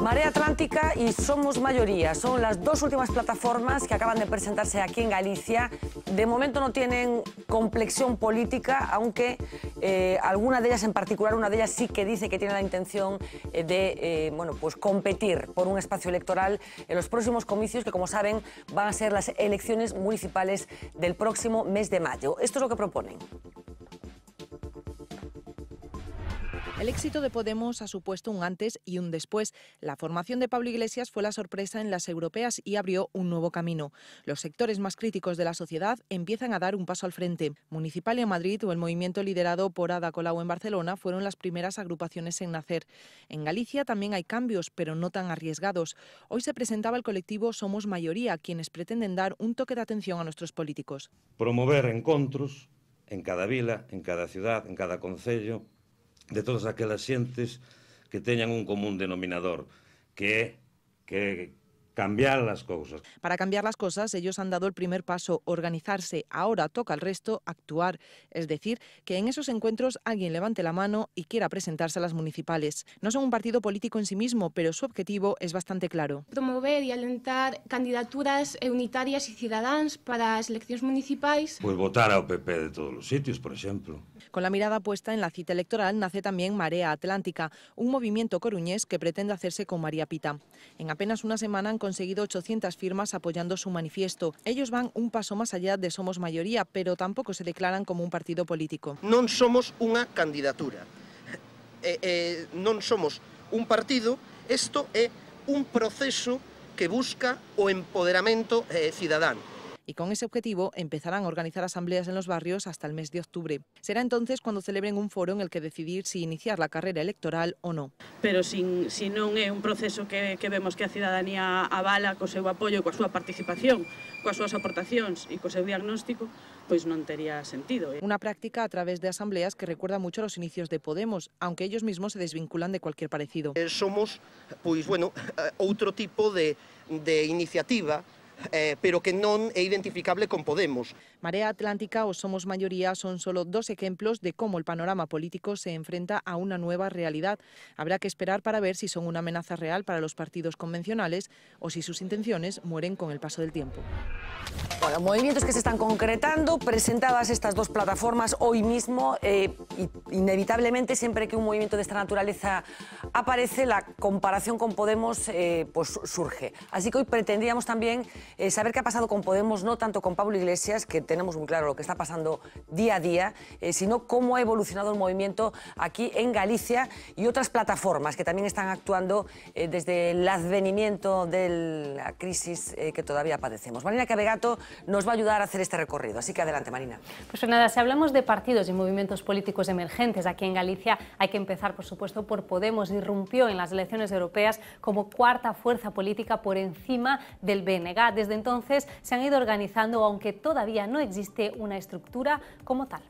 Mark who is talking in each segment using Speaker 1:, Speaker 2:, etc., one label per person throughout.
Speaker 1: Marea Atlántica y Somos Mayoría son las dos últimas plataformas que acaban de presentarse aquí en Galicia. De momento no tienen complexión política, aunque alguna de ellas en particular, una de ellas sí que dice que tiene la intención de pues competir por un espacio electoral en los próximos comicios, que como saben van a ser las elecciones municipales del próximo mes de mayo. Esto es lo que proponen.
Speaker 2: El éxito de Podemos ha supuesto un antes y un después. La formación de Pablo Iglesias fue la sorpresa en las europeas y abrió un nuevo camino. Los sectores más críticos de la sociedad empiezan a dar un paso al frente. Municipalia en Madrid o el movimiento liderado por Ada Colau en Barcelona fueron las primeras agrupaciones en nacer. En Galicia también hay cambios, pero no tan arriesgados. Hoy se presentaba el colectivo Somos Mayoría, quienes pretenden dar un toque de atención a nuestros políticos.
Speaker 3: Promover encontros en cada vila, en cada ciudad, en cada concello, de todas aquelas xentes que teñan un común denominador, que é cambiar las cosas.
Speaker 2: Para cambiar las cosas, ellos han dado el primer paso, organizarse. Ahora toca al resto actuar. Es decir, que en esos encuentros alguien levante la mano y quiera presentarse a las municipales. No son un partido político en sí mismo, pero su objetivo es bastante claro.
Speaker 4: Promover y alentar candidaturas unitarias y cidadáns para as eleccións municipais.
Speaker 3: Pues votar ao PP de todos os sitios, por exemplo.
Speaker 2: Con la mirada puesta en la cita electoral nace también Marea Atlántica, un movimiento coruñés que pretende hacerse con María Pita. En apenas una semana han conseguido 800 firmas apoyando su manifiesto. Ellos van un paso más allá de Somos Mayoría, pero tampoco se declaran como un partido político.
Speaker 5: Non somos unha candidatura, non somos un partido, isto é un proceso que busca o empoderamento cidadán.
Speaker 2: Y con ese objetivo empezarán a organizar asambleas en los barrios hasta el mes de octubre. Será entonces cuando celebren un foro en el que decidir si iniciar la carrera electoral o no.
Speaker 6: Pero si non é un proceso que vemos que a cidadanía avala co seu apoio, coa súa participación, coas súas aportacións e co seu diagnóstico, pois non tería sentido.
Speaker 2: Una práctica a través de asambleas que recuerda mucho a los inicios de Podemos, aunque ellos mismos se desvinculan de cualquier parecido.
Speaker 5: Somos, pois, outro tipo de iniciativa, pero que non é identificable con Podemos.
Speaker 2: Marea Atlántica o Somos Mayoría son solo dos ejemplos de cómo el panorama político se enfrenta a una nueva realidad. Habrá que esperar para ver si son una amenaza real para los partidos convencionales o si sus intenciones mueren con el paso del tiempo.
Speaker 1: Bueno, movimientos que se están concretando, presentadas estas dos plataformas hoy mismo, inevitablemente siempre que un movimiento de esta naturaleza aparece, la comparación con Podemos pues surge. Así que hoy pretendíamos también saber qué ha pasado con Podemos, no tanto con Pablo Iglesias, que tenemos muy claro lo que está pasando día a día, sino cómo ha evolucionado el movimiento aquí en Galicia y otras plataformas que también están actuando desde el advenimiento de la crisis que todavía padecemos. Marina Cabegato nos va a ayudar a hacer este recorrido, así que adelante, Marina.
Speaker 7: Pues nada, si hablamos de partidos y movimientos políticos emergentes aquí en Galicia, hay que empezar, por supuesto, por Podemos. Irrumpió en las elecciones europeas como cuarta fuerza política por encima del BNG. Desde entonces se han ido organizando, aunque todavía no existe una estructura como tal.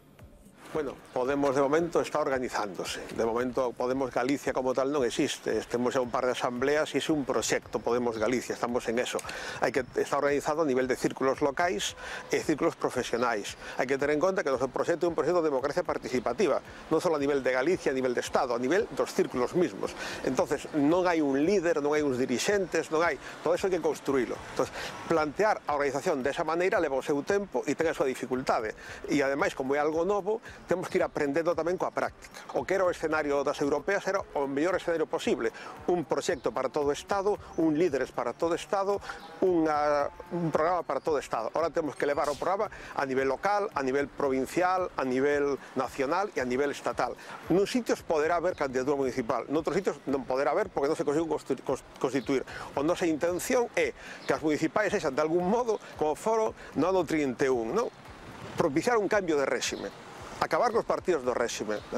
Speaker 8: Bueno, Podemos de momento está organizándose. De momento Podemos Galicia como tal non existe. Temos un par de asambleas e é un proxecto Podemos Galicia, estamos en eso. Hai que estar organizado a nivel de círculos locais e círculos profesionais. Hai que ter en conta que o noso proxecto é un proxecto de democracia participativa, non só a nivel de Galicia, a nivel de Estado, a nivel dos círculos mismos. Entonces, non hai un líder, non hai uns dirixentes, non hai... Todo eso hai que construílo. Entonces, plantear a organización desa maneira leva o seu tempo e ten a súa dificultade. E, ademais, como é algo novo, temos que ir aprendendo tamén coa práctica. O que era o escenario das europeas era o mellor escenario posible. Un proxecto para todo o Estado, un líderes para todo o Estado, un programa para todo o Estado. Ahora temos que levar o programa a nivel local, a nivel provincial, a nivel nacional e a nivel estatal. Nuns sitios poderá haber candidatura municipal, noutros sitios non poderá haber porque non se conseguiu constituir. A nosa intención é que as municipais sexan de algún modo como foron no ano 31, non? Propiciar un cambio de réxime. Acabar con los partidos de régimen, ¿no?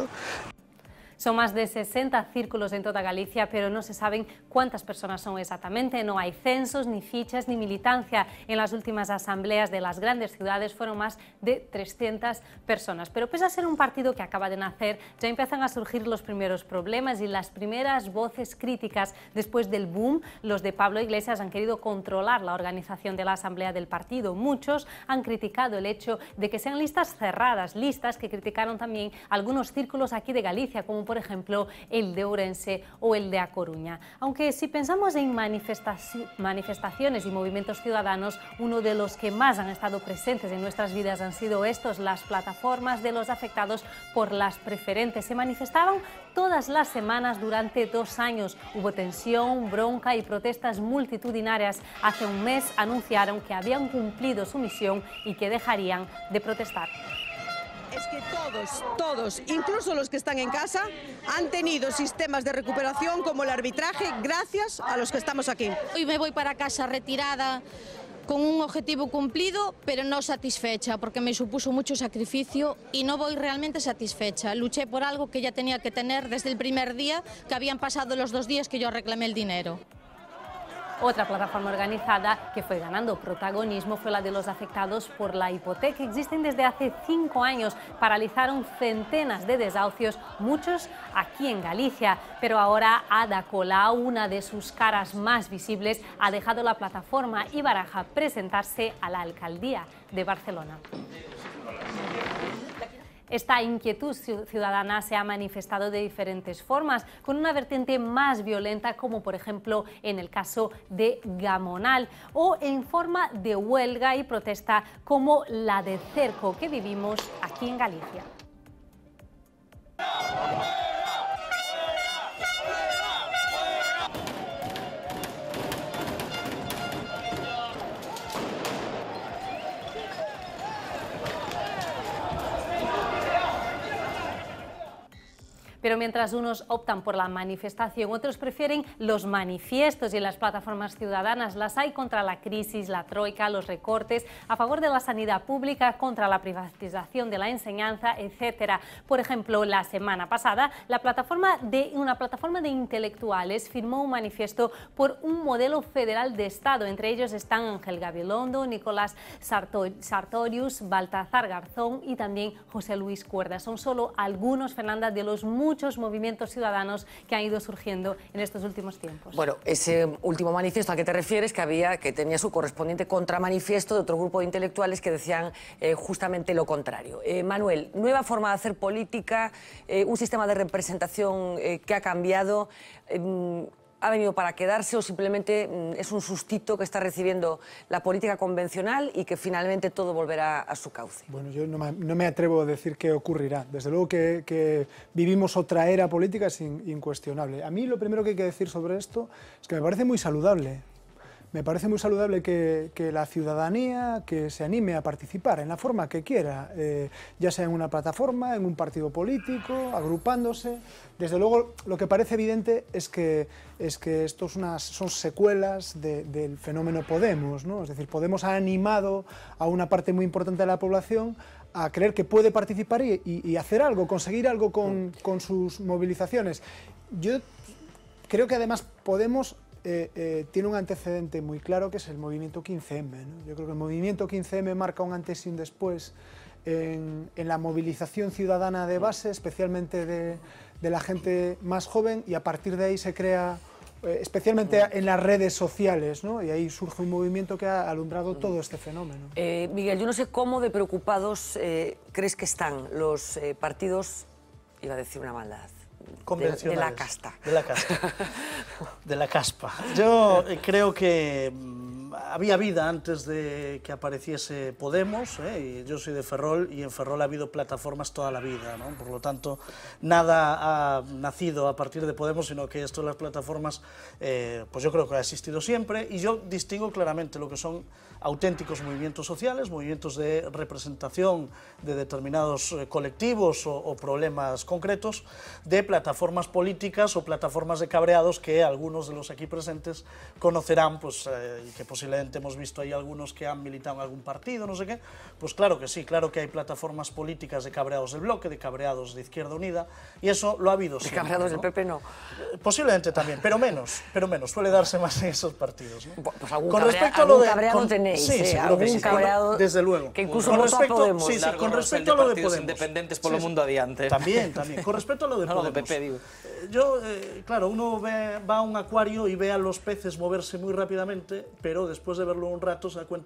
Speaker 7: Son más de 60 círculos en toda Galicia, pero no se saben cuántas personas son exactamente. No hay censos, ni fichas, ni militancia. En las últimas asambleas de las grandes ciudades fueron más de 300 personas. Pero pese a ser un partido que acaba de nacer, ya empiezan a surgir los primeros problemas y las primeras voces críticas. Después del boom, los de Pablo Iglesias han querido controlar la organización de la asamblea del partido. Muchos han criticado el hecho de que sean listas cerradas, listas que criticaron también algunos círculos aquí de Galicia, como por ejemplo el de Ourense o el de A Coruña. Aunque si pensamos en manifestaciones y movimientos ciudadanos, uno de los que más han estado presentes en nuestras vidas han sido estos, las plataformas de los afectados por las preferentes. Se manifestaban todas las semanas durante 2 años. Hubo tensión, bronca y protestas multitudinarias. Hace un mes anunciaron que habían cumplido su misión y que dejarían de protestar.
Speaker 9: Es que todos, incluso los que están en casa, han tenido sistemas de recuperación como el arbitraje gracias a los que estamos aquí.
Speaker 10: Hoy me voy para casa retirada con un objetivo cumplido, pero no satisfecha, porque me supuso mucho sacrificio y no voy realmente satisfecha. Luché por algo que ya tenía que tener desde el primer día, que habían pasado los 2 días que yo reclamé el dinero.
Speaker 7: Otra plataforma organizada que fue ganando protagonismo fue la de los afectados por la hipoteca. Existen desde hace 5 años, paralizaron centenas de desahucios, muchos aquí en Galicia, pero ahora Ada Colau, una de sus caras más visibles, ha dejado la plataforma y baraja presentarse a la alcaldía de Barcelona. Esta inquietud ciudadana se ha manifestado de diferentes formas, con una vertiente más violenta, como por ejemplo en el caso de Gamonal, o en forma de huelga y protesta como la de Cerco que vivimos aquí en Galicia. Pero mientras unos optan por la manifestación, otros prefieren los manifiestos, y en las plataformas ciudadanas las hay contra la crisis, la troika, los recortes, a favor de la sanidad pública, contra la privatización de la enseñanza, etc. Por ejemplo, la semana pasada, una plataforma de intelectuales firmó un manifiesto por un modelo federal de Estado. Entre ellos están Ángel Gabilondo, Nicolás Sartorius, Baltazar Garzón y también José Luis Cuerda. Son solo algunos, Fernanda, de los muchos movimientos ciudadanos que han ido surgiendo en estos últimos tiempos.
Speaker 1: Bueno, ese último manifiesto al que te refieres, que tenía su correspondiente contramanifiesto de otro grupo de intelectuales que decían justamente lo contrario. Manuel, nueva forma de hacer política, un sistema de representación que ha cambiado, ¿ha venido para quedarse o simplemente es un sustito que está recibiendo la política convencional y que finalmente todo volverá a su cauce?
Speaker 11: Bueno, yo no me atrevo a decir qué ocurrirá. Desde luego que vivimos otra era política, es incuestionable. A mí lo primero que hay que decir sobre esto es que me parece muy saludable. Me parece muy saludable que la ciudadanía que se anime a participar en la forma que quiera, ya sea en una plataforma, en un partido político, agrupándose. Desde luego, lo que parece evidente es que esto son secuelas del fenómeno Podemos, ¿no? Es decir, Podemos ha animado a una parte muy importante de la población a creer que puede participar y hacer algo, conseguir algo con sus movilizaciones. Yo creo que además Podemos tiene un antecedente muy claro, que es el movimiento 15M, ¿no? Yo creo que el movimiento 15M marca un antes y un después en la movilización ciudadana de base, especialmente de la gente más joven, y a partir de ahí se crea, especialmente en las redes sociales, ¿no? Y ahí surge un movimiento que ha alumbrado todo este fenómeno.
Speaker 1: Miguel, yo no sé cómo de preocupados crees que están los partidos, iba a decir una maldad, de la casta.
Speaker 12: De la casta. De la caspa. Yo creo que había vida antes de que apareciese Podemos, y yo soy de Ferrol, y en Ferrol ha habido plataformas toda la vida, ¿no? Por lo tanto, nada ha nacido a partir de Podemos, sino que esto de las plataformas, pues yo creo que ha existido siempre, y yo distingo claramente lo que son auténticos movimientos sociales, movimientos de representación de determinados colectivos o problemas concretos, de plataformas políticas o plataformas de cabreados que algunos de los aquí presentes conocerán, pues, y que posiblemente hemos visto ahí algunos que han militado en algún partido, no sé qué. Pues claro que sí, claro que hay plataformas políticas de cabreados del Bloque, de cabreados de Izquierda Unida, y eso lo ha habido siempre.
Speaker 1: De cabreados,
Speaker 12: ¿no?
Speaker 1: del PP no.
Speaker 12: Posiblemente también, pero menos, suele darse más en esos partidos, ¿no?
Speaker 1: Pues algún
Speaker 12: cabreado
Speaker 1: tenéis.
Speaker 12: Sí,
Speaker 1: algún
Speaker 12: que sí,
Speaker 1: cabreado,
Speaker 12: desde luego.
Speaker 1: Que incluso
Speaker 12: con
Speaker 1: votó a Podemos.
Speaker 12: Sí, con respecto a lo de Podemos.
Speaker 13: Independentes por el mundo adiante.
Speaker 12: También. Con respecto a lo de Podemos.
Speaker 13: No, de PP, digo.
Speaker 12: Yo, claro, uno va a un acuario y ve a los peces moverse muy rápidamente, pero después de verlo un rato se da cuenta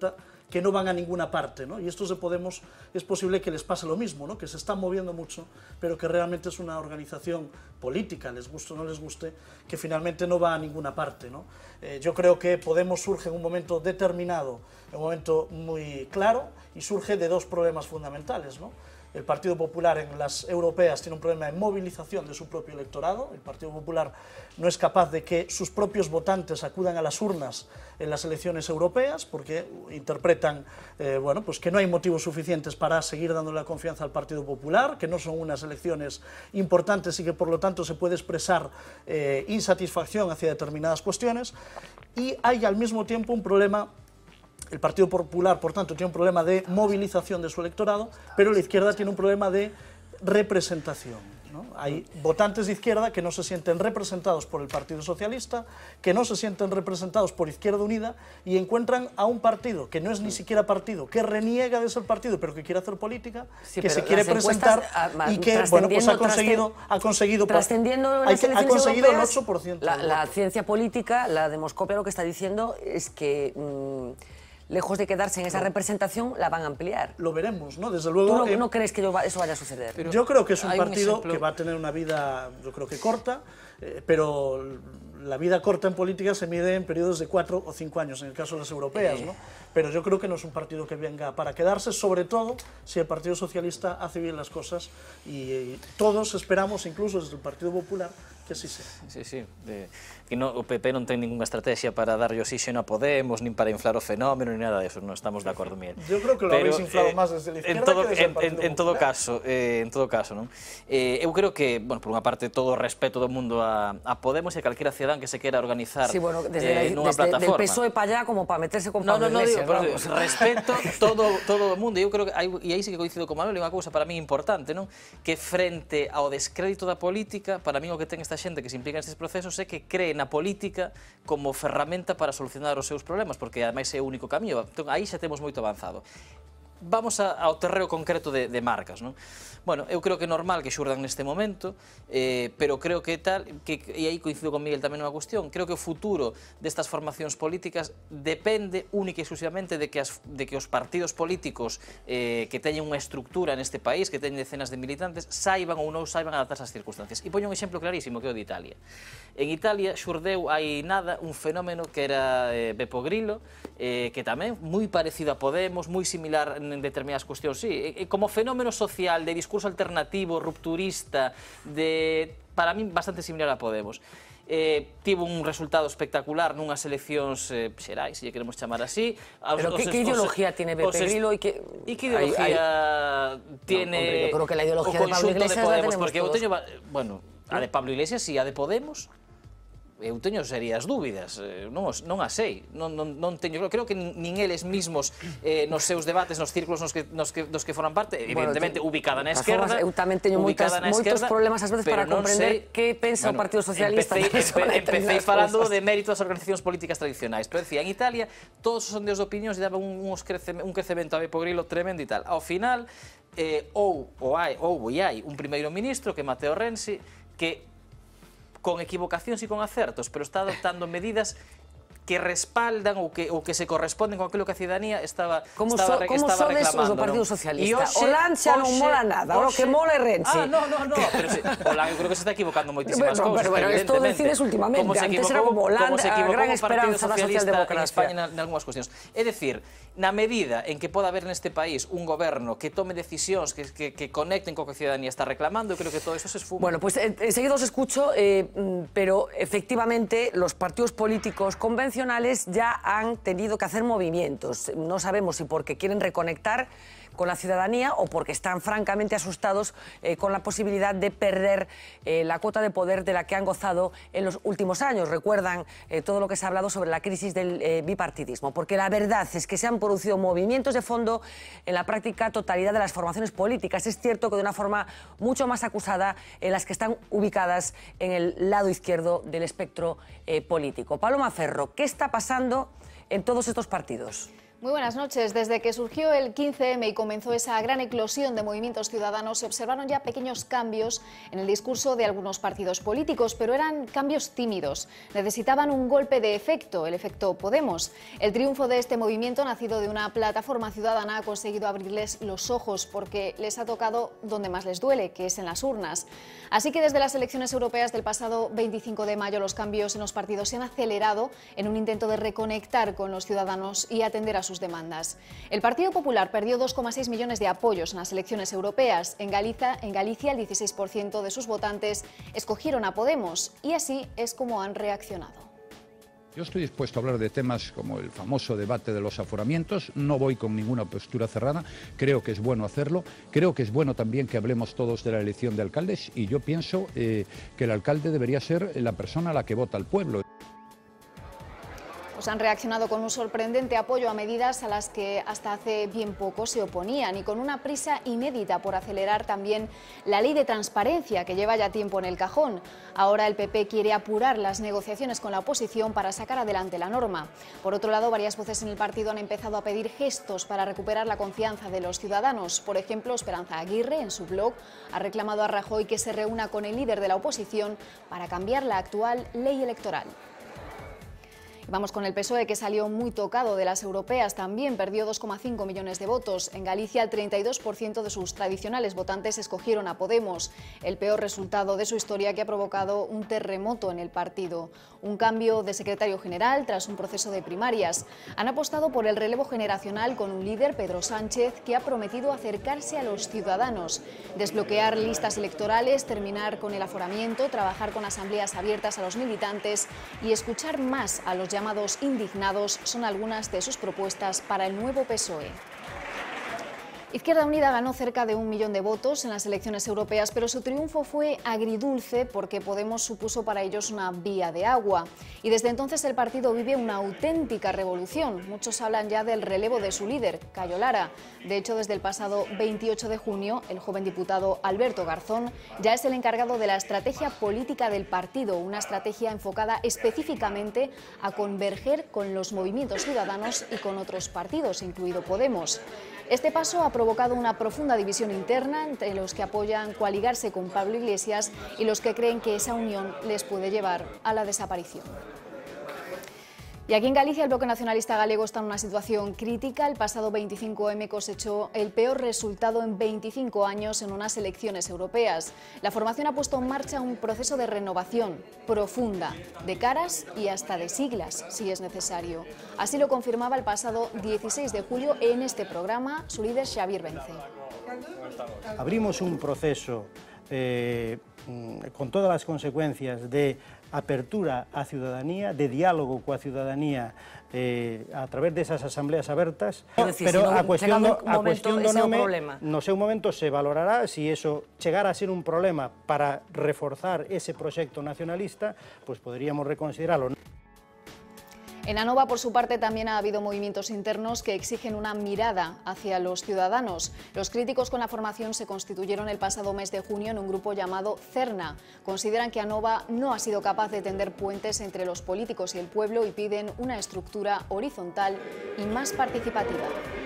Speaker 12: que no van a ninguna parte, ¿no? Y estos de Podemos es posible que les pase lo mismo, ¿no? Que se están moviendo mucho, pero que realmente es una organización política, les guste o no les guste, que finalmente no va a ninguna parte, ¿no? Yo creo que Podemos surge en un momento determinado, en un momento muy claro, y surge de dos problemas fundamentales, ¿no? El Partido Popular en las europeas tiene un problema de movilización de su propio electorado. El Partido Popular no es capaz de que sus propios votantes acudan a las urnas en las elecciones europeas porque interpretan bueno, pues que no hay motivos suficientes para seguir dando la confianza al Partido Popular, que no son unas elecciones importantes y que por lo tanto se puede expresar insatisfacción hacia determinadas cuestiones. Y hay al mismo tiempo un problema. El Partido Popular, por tanto, tiene un problema de movilización de su electorado, pero la izquierda tiene un problema de representación, ¿no? Hay votantes de izquierda que no se sienten representados por el Partido Socialista, que no se sienten representados por Izquierda Unida y encuentran a un partido que no es ni siquiera partido, que reniega de ser partido, pero que quiere hacer política, que se quiere presentar y que bueno, pues ha conseguido
Speaker 1: trascendiendo
Speaker 12: el 8%.
Speaker 1: La ciencia política, la demoscopia, lo que está diciendo es que lejos de quedarse en esa representación, la van a ampliar.
Speaker 12: Lo veremos, ¿no? Desde luego...
Speaker 1: ¿Tú no crees que eso vaya a suceder?
Speaker 12: Pero yo creo que es un partido que va a tener una vida, yo creo que corta, pero la vida corta en política se mide en periodos de 4 o 5 años, en el caso de las europeas, ¿no? Pero yo creo que no es un partido que venga para quedarse, sobre todo si el Partido Socialista hace bien las cosas y todos esperamos, incluso desde el Partido Popular, que así sea.
Speaker 13: Sí. Que o PP non ten ninguna estrategia para darlle oxígeno a Podemos, nin para inflar o fenómeno, nin nada disso, non estamos de acordo, Miguel.
Speaker 12: Yo creo que lo habéis inflado máis desde a izquierda que desde o Partido Popular.
Speaker 13: En todo caso, non? Eu creo que, bueno, por unha parte, todo o respeto do mundo a Podemos e a calquera cidadán que se quera organizar nunha plataforma.
Speaker 1: Desde el PSOE para allá como para meterse con Pablo
Speaker 13: Iglesias. Respeto todo o mundo. Eu creo que, e aí sí que coincido con Manuel, é unha cousa para mí importante, non? Que frente ao descrédito da política, para mí o que ten esta xente que se implica nestes procesos é que cree na política como ferramenta para solucionar os seus problemas, porque ademais é o único camiño. Entón, aí xa temos moito avanzado. Vamos ao terreo concreto de marcas, non? Bueno, eu creo que é normal que xurdan neste momento, pero creo que tal, e aí coincido con Miguel tamén nunha cuestión, creo que o futuro destas formacións políticas depende única e exclusivamente de que os partidos políticos que teñen unha estructura neste país, que teñen decenas de militantes, saiban ou non saiban adaptarse ás circunstancias. E poño un exemplo clarísimo que é o de Italia. En Italia xurdeu hai nada un fenómeno que era Beppe Grillo, que tamén moi parecido a Podemos, moi similar en determinadas cuestións, sí, como fenómeno social de discurso alternativo, rupturista, para mí bastante similar a Podemos. Tivo un resultado espectacular nunhas eleccións xerais, se lle queremos chamar así.
Speaker 1: Pero que ideología tiene Beppe Grillo?
Speaker 13: E que ideología tiene
Speaker 1: yo creo que la ideología
Speaker 13: o
Speaker 1: de Pablo
Speaker 13: conxunto de
Speaker 1: Iglesias
Speaker 13: Podemos? Porque eu teño, bueno, a de Pablo Iglesias e a de Podemos, eu teño serias dúbidas, non a sei, non teño, creo que nin eles mismos nos seus debates, nos círculos dos que forman parte, evidentemente ubicada na esquerda.
Speaker 1: Eu tamén teño moitos problemas ás veces para comprender que pensa o Partido Socialista.
Speaker 13: Empecé falando de mérito das organizacións políticas tradicionais, pero decía, en Italia todos os sondeos de opinións daban un crecemento a Beppe Grillo tremendo e tal. Ao final, hai un primeiro ministro que é Matteo Renzi, que con equivocacións e con acertos, pero está adoptando medidas que respaldan ou que se corresponden con aquilo que a ciudadanía estaba reclamando.
Speaker 1: Como sodes os do Partido Socialista? Olan xa non mola nada, o que mola é Renzi.
Speaker 13: No, pero Olan eu creo que se está equivocando moitísimas cousas,
Speaker 1: pero isto decides últimamente, antes era como Olan, a gran esperanza da socialdemocracia
Speaker 13: en España en algunhas cuestións. É dicir, na medida en que poda haber neste país un goberno que tome decisións que conecten co que a ciudadanía está reclamando, eu creo que todo eso se esfuma.
Speaker 1: Bueno, pues enseguida os escucho, pero efectivamente los partidos políticos convencionales ya han tenido que hacer movimientos. No sabemos si porque quieren reconectar con la ciudadanía o porque están francamente asustados con la posibilidad de perder la cuota de poder de la que han gozado en los últimos años. Recuerdan todo lo que se ha hablado sobre la crisis del bipartidismo, porque la verdad es que se han producido movimientos de fondo en la práctica totalidad de las formaciones políticas. Es cierto que de una forma mucho más acusada en las que están ubicadas en el lado izquierdo del espectro político. Paloma Ferro, ¿qué está pasando en todos estos partidos?
Speaker 14: Muy buenas noches. Desde que surgió el 15M y comenzó esa gran eclosión de movimientos ciudadanos, se observaron ya pequeños cambios en el discurso de algunos partidos políticos, pero eran cambios tímidos. Necesitaban un golpe de efecto, el efecto Podemos. El triunfo de este movimiento, nacido de una plataforma ciudadana, ha conseguido abrirles los ojos porque les ha tocado donde más les duele, que es en las urnas. Así que desde las elecciones europeas del pasado 25 de mayo, los cambios en los partidos se han acelerado en un intento de reconectar con los ciudadanos y atender a sus demandas. El Partido Popular perdió 2,6 millones de apoyos en las elecciones europeas. En Galicia, el 16% de sus votantes escogieron a Podemos y así es como han reaccionado.
Speaker 15: Yo estoy dispuesto a hablar de temas como el famoso debate de los aforamientos, no voy con ninguna postura cerrada, creo que es bueno hacerlo, creo que es bueno también que hablemos todos de la elección de alcaldes y yo pienso que el alcalde debería ser la persona a la que vota el pueblo.
Speaker 14: Han reaccionado con un sorprendente apoyo a medidas a las que hasta hace bien poco se oponían y con una prisa inédita por acelerar también la ley de transparencia que lleva ya tiempo en el cajón. Ahora el PP quiere apurar las negociaciones con la oposición para sacar adelante la norma. Por otro lado, varias voces en el partido han empezado a pedir gestos para recuperar la confianza de los ciudadanos. Por ejemplo, Esperanza Aguirre, en su blog, ha reclamado a Rajoy que se reúna con el líder de la oposición para cambiar la actual ley electoral. Vamos con el PSOE, que salió muy tocado de las europeas, también perdió 2,5 millones de votos. En Galicia, el 32% de sus tradicionales votantes escogieron a Podemos, el peor resultado de su historia, que ha provocado un terremoto en el partido. Un cambio de secretario general tras un proceso de primarias. Han apostado por el relevo generacional con un líder, Pedro Sánchez, que ha prometido acercarse a los ciudadanos, desbloquear listas electorales, terminar con el aforamiento, trabajar con asambleas abiertas a los militantes y escuchar más a los llamados indignados son algunas de sus propuestas para el nuevo PSOE. Izquierda Unida ganó cerca de 1 millón de votos en las elecciones europeas, pero su triunfo fue agridulce porque Podemos supuso para ellos una vía de agua. Y desde entonces el partido vive una auténtica revolución. Muchos hablan ya del relevo de su líder, Cayo Lara. De hecho, desde el pasado 28 de junio, el joven diputado Alberto Garzón ya es el encargado de la estrategia política del partido, una estrategia enfocada específicamente a converger con los movimientos ciudadanos y con otros partidos, incluido Podemos. Este paso ha provocado una profunda división interna entre los que apoyan coaligarse con Pablo Iglesias y los que creen que esa unión les puede llevar a la desaparición. Y aquí en Galicia el Bloque Nacionalista Galego está en una situación crítica. El pasado 25M cosechó el peor resultado en 25 años en unas elecciones europeas. La formación ha puesto en marcha un proceso de renovación profunda, de caras y hasta de siglas, si es necesario. Así lo confirmaba el pasado 16 de julio en este programa su líder Xavier Vence.
Speaker 16: Abrimos un proceso con todas las consecuencias de apertura á ciudadanía, de diálogo coa ciudadanía a través desas asambleas abertas, pero a cuestión do nome, no seu momento se valorará se eso chegara a ser un problema para reforzar ese proxecto nacionalista, pues poderíamos reconsiderarlo.
Speaker 14: En Anova, por su parte, también ha habido movimientos internos que exigen una mirada hacia los ciudadanos. Los críticos con la formación se constituyeron el pasado mes de junio en un grupo llamado CERNA. Consideran que Anova no ha sido capaz de tender puentes entre los políticos y el pueblo y piden una estructura horizontal y más participativa.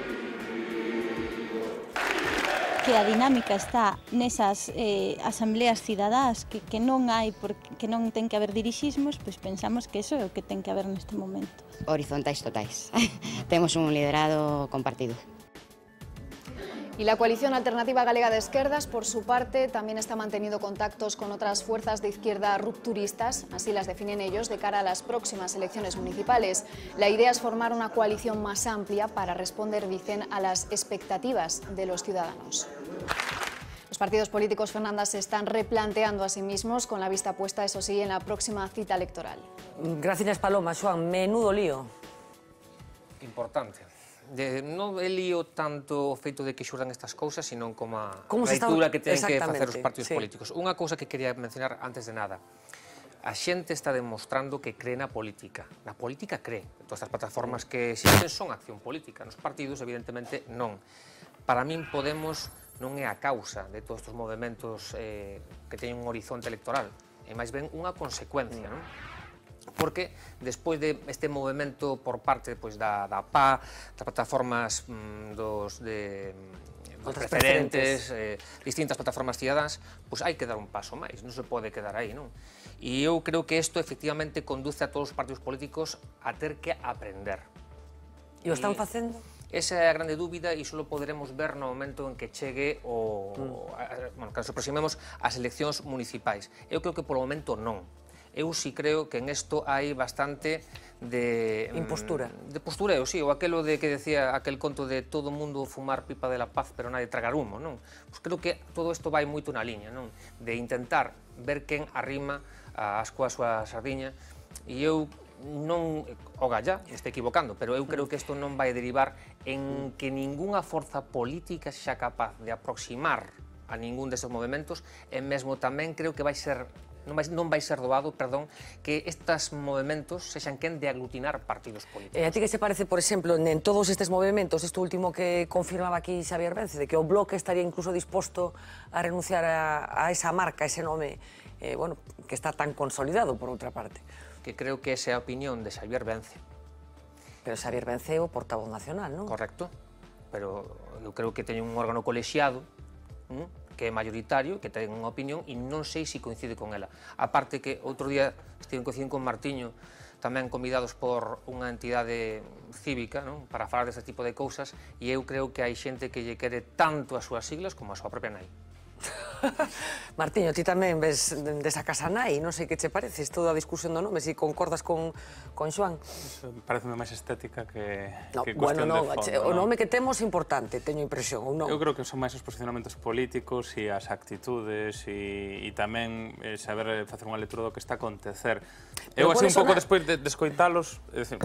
Speaker 17: Que a dinámica está nesas asambleas cidadás que non hai, porque non ten que haber dirixismos, pois pensamos que eso é o que ten que haber neste momento.
Speaker 18: Horizontais totais. Temos un liderado compartido.
Speaker 14: Y la coalición Alternativa Galega de Esquerdas, por su parte, también está manteniendo contactos con otras fuerzas de izquierda rupturistas, así las definen ellos, de cara a las próximas elecciones municipales. La idea es formar una coalición más amplia para responder, dicen, a las expectativas de los ciudadanos. Los partidos políticos, Fernanda, se están replanteando a sí mismos con la vista puesta, eso sí, en la próxima cita electoral.
Speaker 1: Gracias, Paloma. Xoan, menudo lío.
Speaker 19: Importante. Non é lío tanto o feito de que xurdan estas cousas, sino como a leitura que tenen que facer os partidos políticos. Unha cousa que quería mencionar antes de nada. A xente está demostrando que cree na política. Na política cree. Todas as plataformas que existen son acción política. Nos partidos, evidentemente, non. Para min, Podemos non é a causa de todos estes movimentos que teñen un horizonte electoral. É máis ben unha consecuencia, non? porque despois de este movimento por parte da PA, das plataformas dos preferentes, distintas plataformas cidadáns, pois hai que dar un paso máis, non se pode quedar aí, non? E eu creo que isto efectivamente conduce a todos os partidos políticos a ter que aprender.
Speaker 1: E o están facendo?
Speaker 19: Esa é a grande dúbida e só poderemos ver no momento en que chegue cando nos aproximemos ás eleccións municipais. Eu creo que polo momento non. Eu sí creo que en isto hai bastante de...
Speaker 1: Impostura.
Speaker 19: De postureo, sí, ou aquelo de que decía aquel conto de todo mundo fumar pipa de la paz pero nadie tragar humo, non? Pois creo que todo isto vai moito na liña, non? De intentar ver quen arrima as coas súa sardiña e eu non, o galla, me estou equivocando, pero eu creo que isto non vai derivar en que ningunha forza política xa capaz de aproximar a ningún destes movimentos e mesmo tamén creo que vai ser non vai ser doado, perdón, que estes movimentos sexan quen de aglutinar partidos políticos.
Speaker 1: A ti que se parece, por exemplo, en todos estes movimentos, isto último que confirmaba aquí Xavier Vence, de que o Bloque estaría incluso disposto a renunciar a esa marca, a ese nome, bueno, que está tan consolidado, por outra parte.
Speaker 19: Que creo que esa é a opinión de Xavier Vence.
Speaker 1: Pero Xavier Vence é o portavoz nacional, non?
Speaker 19: Correcto, pero eu creo que teñen un órgano colexiado, que é mayoritario, que ten unha opinión e non sei se coincide con ela. A parte que outro día estive coincidindo con Martiño, tamén convidados por unha entidade cívica, non? Para falar deste tipo de cousas, e eu creo que hai xente que lle quere tanto as súas siglas como a súa propia nai.
Speaker 1: Martiño, ti tamén ves desa casa nai, non sei que che parece isto da discusión do nome, se concordas con Xoán.
Speaker 20: Pareceme máis estética que
Speaker 1: cuestión
Speaker 20: de fondo.
Speaker 1: O nome que temos é importante, teño impresión, ou non?
Speaker 20: Eu creo que son máis os posicionamentos políticos e as actitudes e tamén saber facer unha lectura do que está a acontecer. Eu así un pouco despois de escoitalos,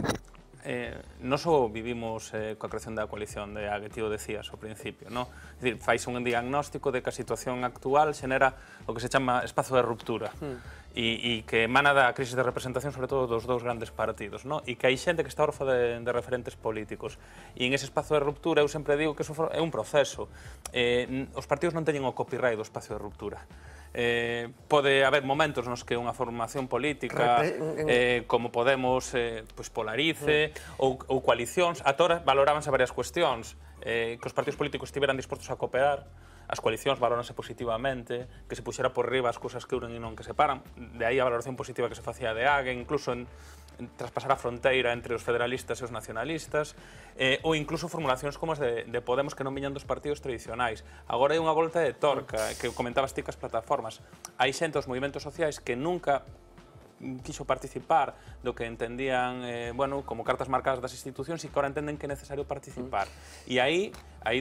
Speaker 20: non só vivimos coa creación da coalición que ti o decías ao principio, non? É dicir, faise un diagnóstico de que a situación actual xenera o que se chama espazo de ruptura e que emana da crise de representación sobre todo dos dous grandes partidos, non? E que hai xente que está orfa de referentes políticos e en ese espazo de ruptura eu sempre digo que é un proceso. Os partidos non teñen o copyright do espazo de ruptura. Pode haber momentos nos que unha formación política como Podemos polarice ou coalicións, ata valorábanse varias cuestións, que os partidos políticos estiveran dispostos a cooperar, as coalicións valóranse positivamente, que se puxera por riba as cousas que unen e non que separan, de aí a valoración positiva que se facía de Hague, incluso en traspasar a fronteira entre os federalistas e os nacionalistas, ou incluso formulacións como as de Podemos que non viñan dos partidos tradicionais. Agora hai unha volta de torca, que comentabas ti cas plataformas. Hai xente dos movimentos sociais que nunca quixo participar do que entendían como cartas marcadas das institucións e que agora entenden que é necesario participar. E aí hai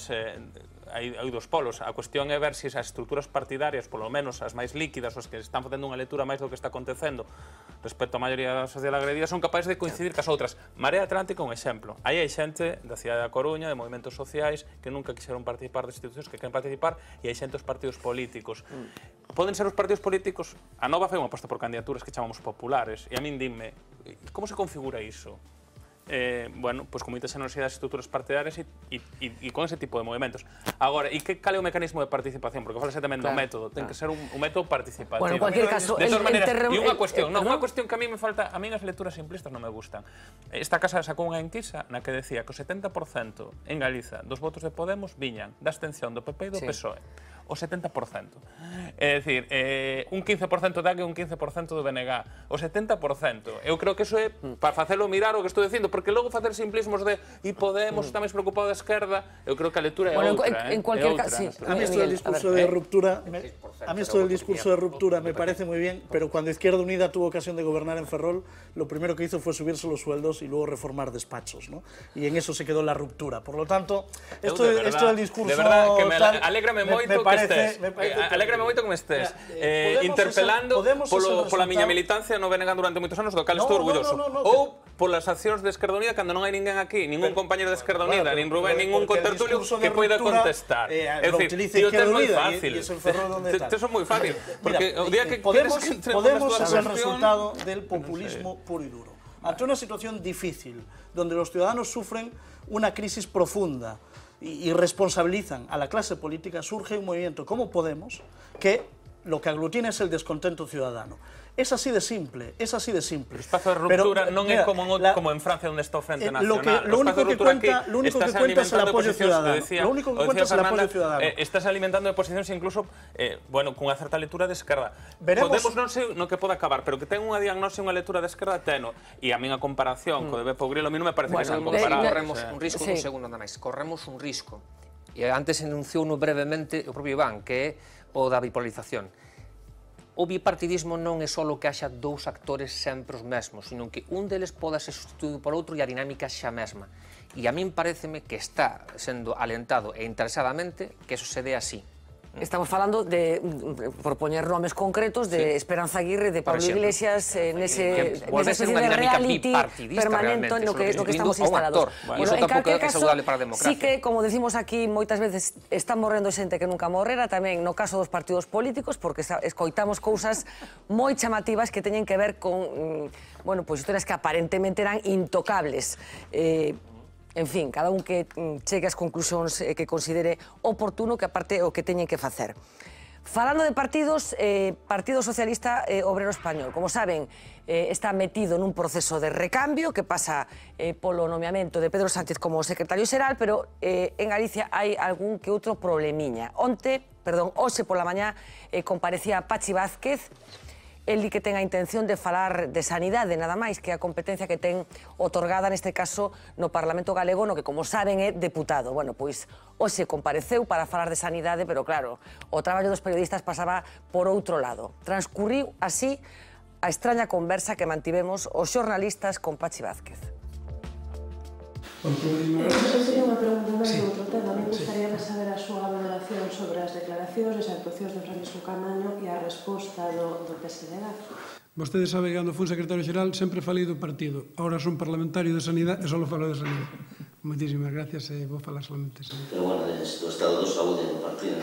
Speaker 20: dos polos. A cuestión é ver se as estruturas partidarias, polo menos as máis líquidas, os que están facendo unha lectura máis do que está acontecendo respecto á maioría da sociedade agredida, son capaces de coincidir cas outras. Marea Atlántica é un exemplo. Aí hai xente da cidade da Coruña, de movimentos sociais, que nunca quixeron participar de institucións que queren participar, e hai xente dos partidos políticos. Poden ser os partidos políticos... A Nova fai unha aposta por candidaturas que chamamos populares, e a min dime, como se configura iso? Bueno, pois con moita xenerosidade das estruturas partidarias e con ese tipo de movimentos. Agora, e cal é o mecanismo de participación? Porque falase tamén do método, ten que ser un método participativo.
Speaker 1: Bueno, en cualquier caso...
Speaker 20: De todas maneiras, e unha cuestión que a mí me falta, a mí as lecturas simplistas non me gustan. Esta casa sacou unha enquisa na que decía que o 70% en Galiza dos votos de Podemos viñan da abstención do PP e do PSOE. O 70%. É dicir, un 15% da que un 15% do BNG. O 70%. Eu creo que iso é para facelo mirar o que estou dicindo, porque logo facer simplismos de e Podemos está máis preocupado da esquerda, eu creo que a lectura é outra.
Speaker 1: En cualquier caso,
Speaker 12: a mí esto del discurso de ruptura, me parece muy bien, pero cuando Izquierda Unida tuvo ocasión de gobernar en Ferrol, lo primero que hizo fue subirse los sueldos y luego reformar despachos, ¿no? Y en eso se quedó la ruptura. Por lo tanto, esto del discurso...
Speaker 20: De verdad, que alégrame moito que me estés interpelando pola miña militancia no BNG durante moitos anos, do cal estou orgulloso. Ou polas accións de Esquerda Unida, cando non hai ninguén aquí, ningún compañeiro de Esquerda Unida, nin Rubén, ningún contertulio que poida contestar. É dicir, tío, tes moi fácil. Tes moi fácil. Porque o día que
Speaker 12: Podemos es el resultado del populismo puro y duro. Ante una situación difícil, donde los ciudadanos sufren una crisis profunda y responsabilizan a la clase política, surge un movimiento como Podemos que lo que aglutina es el descontento ciudadano. Es así de simple, es así de simple.
Speaker 20: O espazo de ruptura non é como en Francia onde está o Frente Nacional.
Speaker 12: Lo único que cuenta es el apoio ciudadano. Lo único que cuenta es el apoio ciudadano.
Speaker 20: Estás alimentando oposicións incluso, bueno, cunha certa lectura de esquerda. Podemos non sei no que pode acabar, pero que ten unha diagnose, unha lectura de esquerda teno. E a min a comparación co de Beppe Grillo a mí non me parece que sean comparables.
Speaker 19: Corremos un risco, un segundo nada máis, corremos un risco. E antes enunciouno brevemente o propio Iván, que é o da bipolarización. O bipartidismo non é só que haxa dous actores sempre os mesmos, sino que un deles poda ser sustituído por outro e a dinámica xa mesma. E a min pareceme que está sendo alentado e interesadamente que eso se dé así.
Speaker 1: Estamos falando de, por poñer nomes concretos, de Esperanza Aguirre, de Pablo Iglesias, nesa especie de reality permanente no que estamos instalados.
Speaker 19: Iso tampouco é saudable para a democracia.
Speaker 1: Sí que, como decimos aquí, moitas veces está morrendo xente que nunca morrera, tamén no caso dos partidos políticos, porque escoitamos cousas moi chamativas que teñen que ver con, bueno, pois historias que aparentemente eran intocables. En fin, cada un que chegue ás conclusións que considere oportuno, que aparte o que teñen que facer. Falando de partidos, Partido Socialista Obrero Español, como saben, está metido nun proceso de recambio que pasa polo nomeamento de Pedro Sánchez como secretario xeral, pero en Galicia hai algún que outro problemiña. Hoxe pola mañá comparecía Pachi Vázquez. El di que ten a intención de falar de sanidade, nada máis, que a competencia que ten otorgada, neste caso, no Parlamento Galego, no que, como saben, é deputado. Bueno, pois, hoxe compareceu para falar de sanidade, pero, claro, o traballo dos periodistas pasaba por outro lado. Transcurriu así a extraña conversa que mantivemos os xornalistas con Pachi Vázquez.
Speaker 21: Sería unha pregunta máis de outro tema. Me gustaría saber a súa valoración sobre as declaracións, as actuacións de Francisco Camaño e a resposta do PSDG.
Speaker 22: Vostede sabe que cando fui secretario xeral sempre falei do partido. Ahora son parlamentario de sanidade e só falo de sanidade. Moitísimas gracias e vou falar solamente de sanidade.
Speaker 23: Pero bueno, do estado do saúde do partido.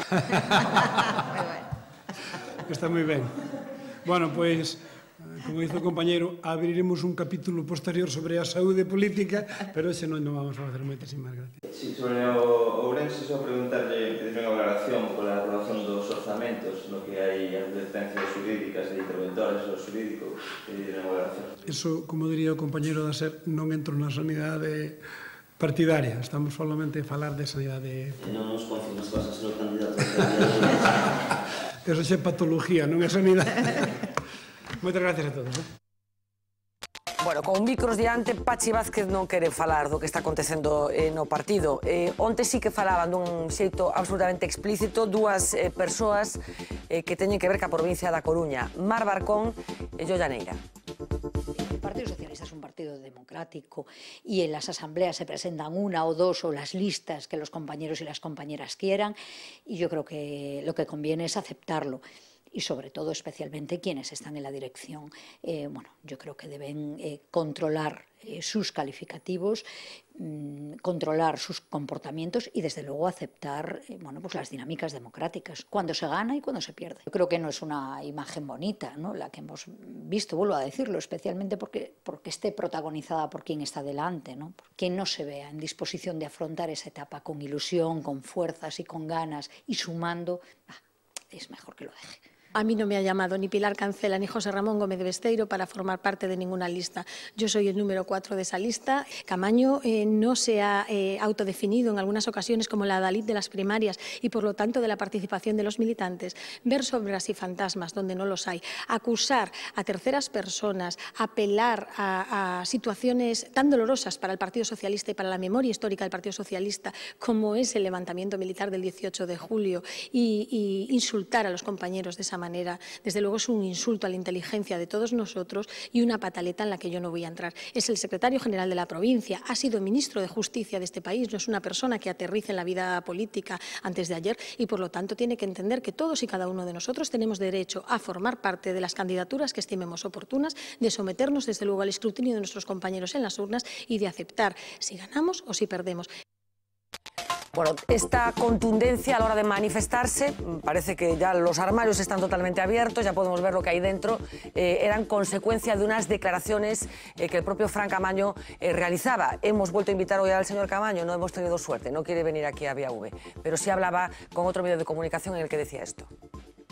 Speaker 22: Está moi ben. Bueno, pois, como dice o compañero, abriremos un capítulo posterior sobre a saúde política, pero ese non vamos a facer moitísimas gracias.
Speaker 24: Sí, sobre o Ourense, só preguntarlle, pedir unha valoración pola aprobación dos orzamentos, no que hai advertencias jurídicas de interventores ou jurídicos, pedir unha valoración.
Speaker 22: Eso, como diría o compañero da SER, non entro na sanidade partidaria, estamos solamente a falar de sanidade...
Speaker 23: E non nos confirmas que vas a ser o candidato.
Speaker 22: Eso é patología, non é sanidade. Moitas gracias a todos.
Speaker 1: Bueno, con micros diante, Pachi Vázquez non quere falar do que está acontecendo no partido. Onte sí que falaban dun xeito absolutamente explícito dúas persoas que teñen que ver ca provincia da Coruña, Mar Barcón e Joia Neira.
Speaker 25: El Partido Socialista es un partido democrático y en las asambleas se presentan una o dos o las listas que los compañeros y las compañeras quieran, y yo creo que lo que conviene es aceptarlo. Y sobre todo, especialmente quienes están en la dirección, bueno, yo creo que deben controlar sus calificativos, controlar sus comportamientos y, desde luego, aceptar bueno, pues las dinámicas democráticas, cuando se gana y cuando se pierde. Yo creo que no es una imagen bonita, ¿no?, la que hemos visto, vuelvo a decirlo, especialmente porque esté protagonizada por quien está delante, ¿no? Quien no se vea en disposición de afrontar esa etapa con ilusión, con fuerzas y con ganas y sumando, es mejor que lo deje.
Speaker 21: A mí no me ha llamado ni Pilar Cancela ni José Ramón Gómez de Besteiro para formar parte de ninguna lista. Yo soy el número 4 de esa lista. Camaño no se ha autodefinido en algunas ocasiones como la adalid de las primarias y, por lo tanto, de la participación de los militantes. Ver sombras y fantasmas donde no los hay, acusar a terceras personas, apelar a situaciones tan dolorosas para el Partido Socialista y para la memoria histórica del Partido Socialista, como es el levantamiento militar del 18 de julio, y insultar a los compañeros de esa manera, desde luego es un insulto a la inteligencia de todos nosotros y una pataleta en la que yo no voy a entrar. Es el secretario general de la provincia, ha sido ministro de Justicia de este país, no es una persona que aterrice en la vida política antes de ayer, y por lo tanto tiene que entender que todos y cada uno de nosotros tenemos derecho a formar parte de las candidaturas que estimemos oportunas, de someternos desde luego al escrutinio de nuestros compañeros en las urnas y de aceptar si ganamos o si perdemos.
Speaker 1: Bueno, esta contundencia a la hora de manifestarse, parece que ya los armarios están totalmente abiertos, ya podemos ver lo que hay dentro, eran consecuencia de unas declaraciones que el propio Fran Camaño realizaba. Hemos vuelto a invitar hoy al señor Camaño, no hemos tenido suerte, no quiere venir aquí a Vía V, pero sí hablaba con otro medio de comunicación en el que decía esto.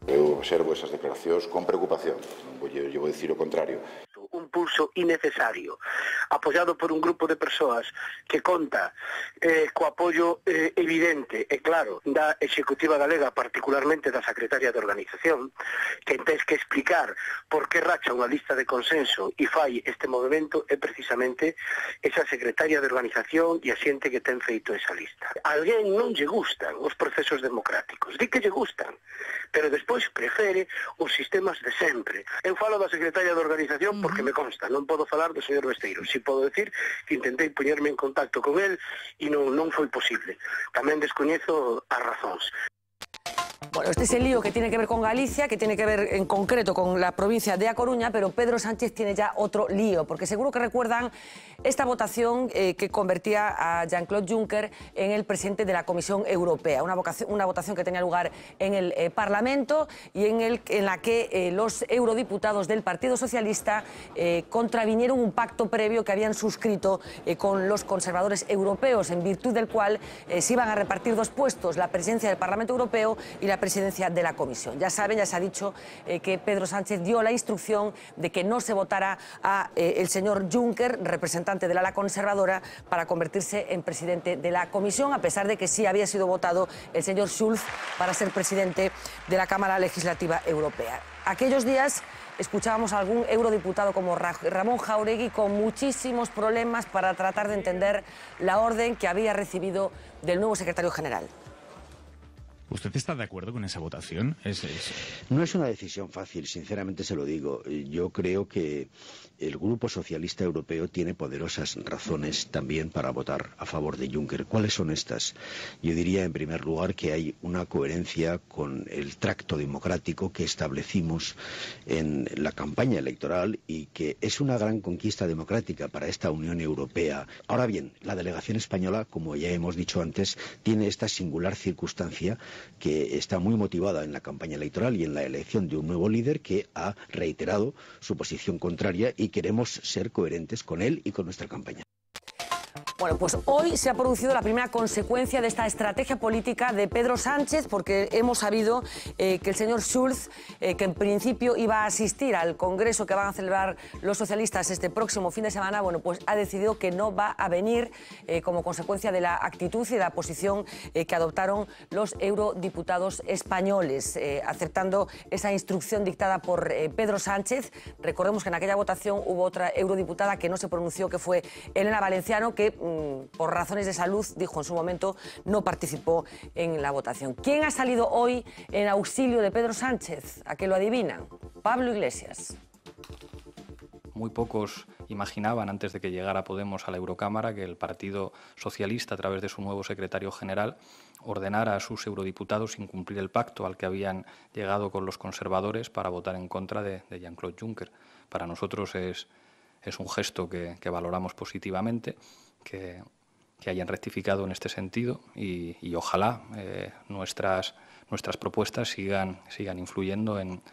Speaker 2: Eu observo esas declaracións con preocupación, non vou dicir o contrario.
Speaker 3: Un pulso innecesario, apoiado por un grupo de persoas que conta co apoio evidente e claro da Executiva Galega, particularmente da Secretaria de Organización, que tens que explicar por que racha unha lista de consenso e fai este movimento é precisamente esa Secretaria de Organización e a xente que ten feito esa lista. A alguén non lle gustan os procesos democráticos, di que lle gustan, pero despois prefere os sistemas de sempre. Eu falo da Secretaria de Organización porque me consta, non podo falar do señor Besteiro. Si podo decir que intentei poñerme en contacto con el e non foi posible. Tamén descoñezo as razóns.
Speaker 1: Bueno, este es el lío que tiene que ver con Galicia, que tiene que ver en concreto con la provincia de A Coruña, pero Pedro Sánchez tiene ya otro lío, porque seguro que recuerdan esta votación que convertía a Jean-Claude Juncker en el presidente de la Comisión Europea, una votación que tenía lugar en el Parlamento y en la que los eurodiputados del Partido Socialista contravinieron un pacto previo que habían suscrito con los conservadores europeos, en virtud del cual se iban a repartir dos puestos, la presidencia del Parlamento Europeo y la presidencia de la Comisión. Ya saben, ya se ha dicho que Pedro Sánchez dio la instrucción de que no se votara a el señor Juncker, representante del ala conservadora, para convertirse en presidente de la Comisión, a pesar de que sí había sido votado el señor Schulz para ser presidente de la Cámara Legislativa Europea. Aquellos días escuchábamos a algún eurodiputado como Ramón Jáuregui con muchísimos problemas para tratar de entender la orden que había recibido del nuevo secretario general.
Speaker 4: ¿Usted está de acuerdo con esa votación?
Speaker 5: No es una decisión fácil, sinceramente se lo digo. Yo creo que el Grupo Socialista Europeo tiene poderosas razones también para votar a favor de Juncker. ¿Cuáles son estas? Yo diría, en primer lugar, que hay una coherencia con el tracto democrático que establecimos en la campaña electoral y que es una gran conquista democrática para esta Unión Europea. Ahora bien, la delegación española, como ya hemos dicho antes, tiene esta singular circunstancia que está muy motivada en la campaña electoral y en la elección de un nuevo líder que ha reiterado su posición contraria y queremos ser coherentes con él y con nuestra campaña.
Speaker 1: Bueno, pues hoy se ha producido la primera consecuencia de esta estrategia política de Pedro Sánchez, porque hemos sabido que el señor Schulz, que en principio iba a asistir al congreso que van a celebrar los socialistas este próximo fin de semana, bueno, pues ha decidido que no va a venir como consecuencia de la actitud y de la posición que adoptaron los eurodiputados españoles, aceptando esa instrucción dictada por Pedro Sánchez. Recordemos que en aquella votación hubo otra eurodiputada que no se pronunció, que fue Elena Valenciano, que por razones de salud, dijo en su momento, no participó en la votación. ¿Quién ha salido hoy en auxilio de Pedro Sánchez? ¿A qué lo adivinan? Pablo Iglesias.
Speaker 6: Muy pocos imaginaban, antes de que llegara Podemos a la Eurocámara, que el Partido Socialista, a través de su nuevo secretario general, ordenara a sus eurodiputados incumplir el pacto al que habían llegado con los conservadores para votar en contra de Jean-Claude Juncker. Para nosotros es un gesto que valoramos positivamente, que hayan rectificado en este sentido y ojalá nuestras propuestas sigan influyendo en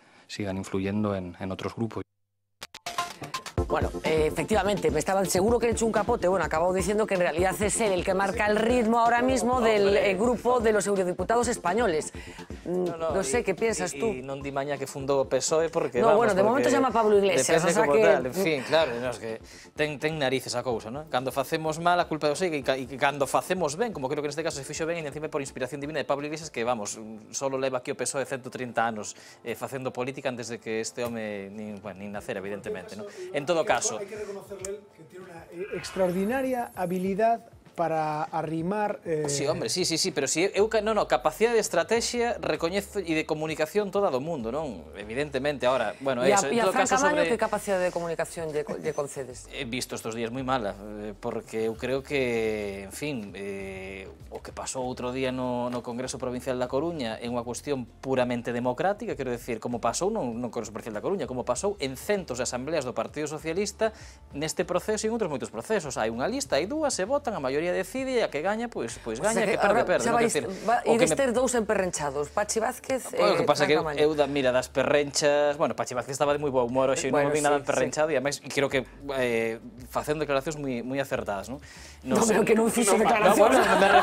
Speaker 6: otros grupos.
Speaker 1: Bueno, efectivamente, me estaban seguro que he hecho un capote. Bueno, acabado diciendo que en realidad es él el que marca el ritmo ahora mismo del grupo de los eurodiputados españoles. No sé, ¿qué piensas tú?
Speaker 13: Y non di maña que fundou o PSOE porque...
Speaker 1: No, bueno, de momento se llama Pablo Iglesias, o sea que...
Speaker 13: Tal, en fin, claro, no, es que ten narices a cousa, non? Cando facemos mal, a culpa do sei, e cando facemos ben, como creo que neste caso se fixo ben, e encima por inspiración divina de Pablo Iglesias, que, vamos, solo leva aquí o PSOE 130 anos facendo política antes de que este home nin nacer, evidentemente, non? En todo caso...
Speaker 11: Hay que reconocerle que tiene una extraordinaria habilidad para arrimar...
Speaker 13: Sí, hombre, sí, pero si eu capacidade de estrategia recoñezo e de comunicación toda do mundo, non? Evidentemente, ahora, bueno, eso,
Speaker 1: e a Fran Camaño, que capacidade de comunicación lle concedes?
Speaker 13: He visto estos días moi mala, porque eu creo que, en fin, o que pasou outro día no Congreso Provincial da Coruña é unha cuestión puramente democrática, quero decir, como pasou no Congreso Provincial da Coruña, como pasou en centos de asambleas do Partido Socialista neste proceso e en outros moitos procesos. Hai unha lista, hai dúas, se votan, a maioría maioría decide e a que gaña, pois gaña, que perde.
Speaker 1: Ides ter dous emperrenchados, Pachi Vázquez e
Speaker 13: O que pasa que
Speaker 1: Franca Maño.
Speaker 13: eu, mira, das perrenchas... Bueno, Pachi Vázquez estaba de moi bo humor hoxe, non vi nada emperrenchado e ademais creo que facendo declaracións moi acertadas, non?
Speaker 1: No, pero que non fixo declaracións.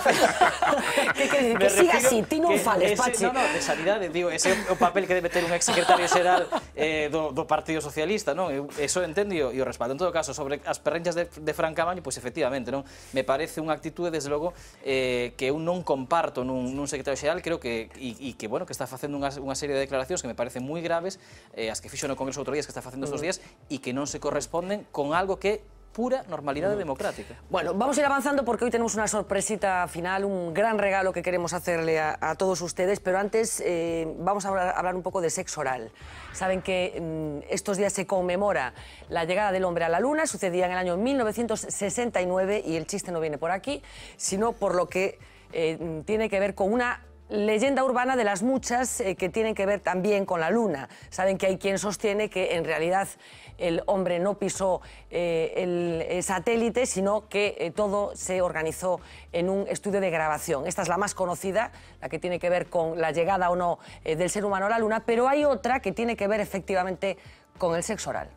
Speaker 1: Que siga así, ti non fales, Pachi.
Speaker 13: Non, de sanidade, digo, ese é o papel que debe ter un exsecretario xeral do Partido Socialista, non? Eso entendo e o respaldo. En todo caso, sobre as perrenchas de Fran Camaño, pois efectivamente, non? Me parece unha actitude, desde logo, que eu non comparto nun secretario xeral, creo que, e que, bueno, que está facendo unha serie de declaracións que me parecen moi graves, as que fixo no Congreso outro días, que está facendo estos días, e que non se corresponden con algo que pura normalidade democrática.
Speaker 1: Bueno, vamos a ir avanzando porque hoy tenemos una sorpresita final, un gran regalo que queremos hacerle a todos ustedes, pero antes vamos a hablar un poco de sexo oral. Saben que estos días se conmemora la llegada del hombre a la Luna, sucedía en el año 1969 y el chiste no viene por aquí, sino por lo que tiene que ver con una leyenda urbana de las muchas que tienen que ver también con la Luna. Saben que hay quien sostiene que en realidad el hombre no pisó el satélite, sino que todo se organizó en un estudio de grabación. Esta es la más conocida, la que tiene que ver con la llegada o no del ser humano a la Luna, pero hay otra que tiene que ver efectivamente con el sexo oral.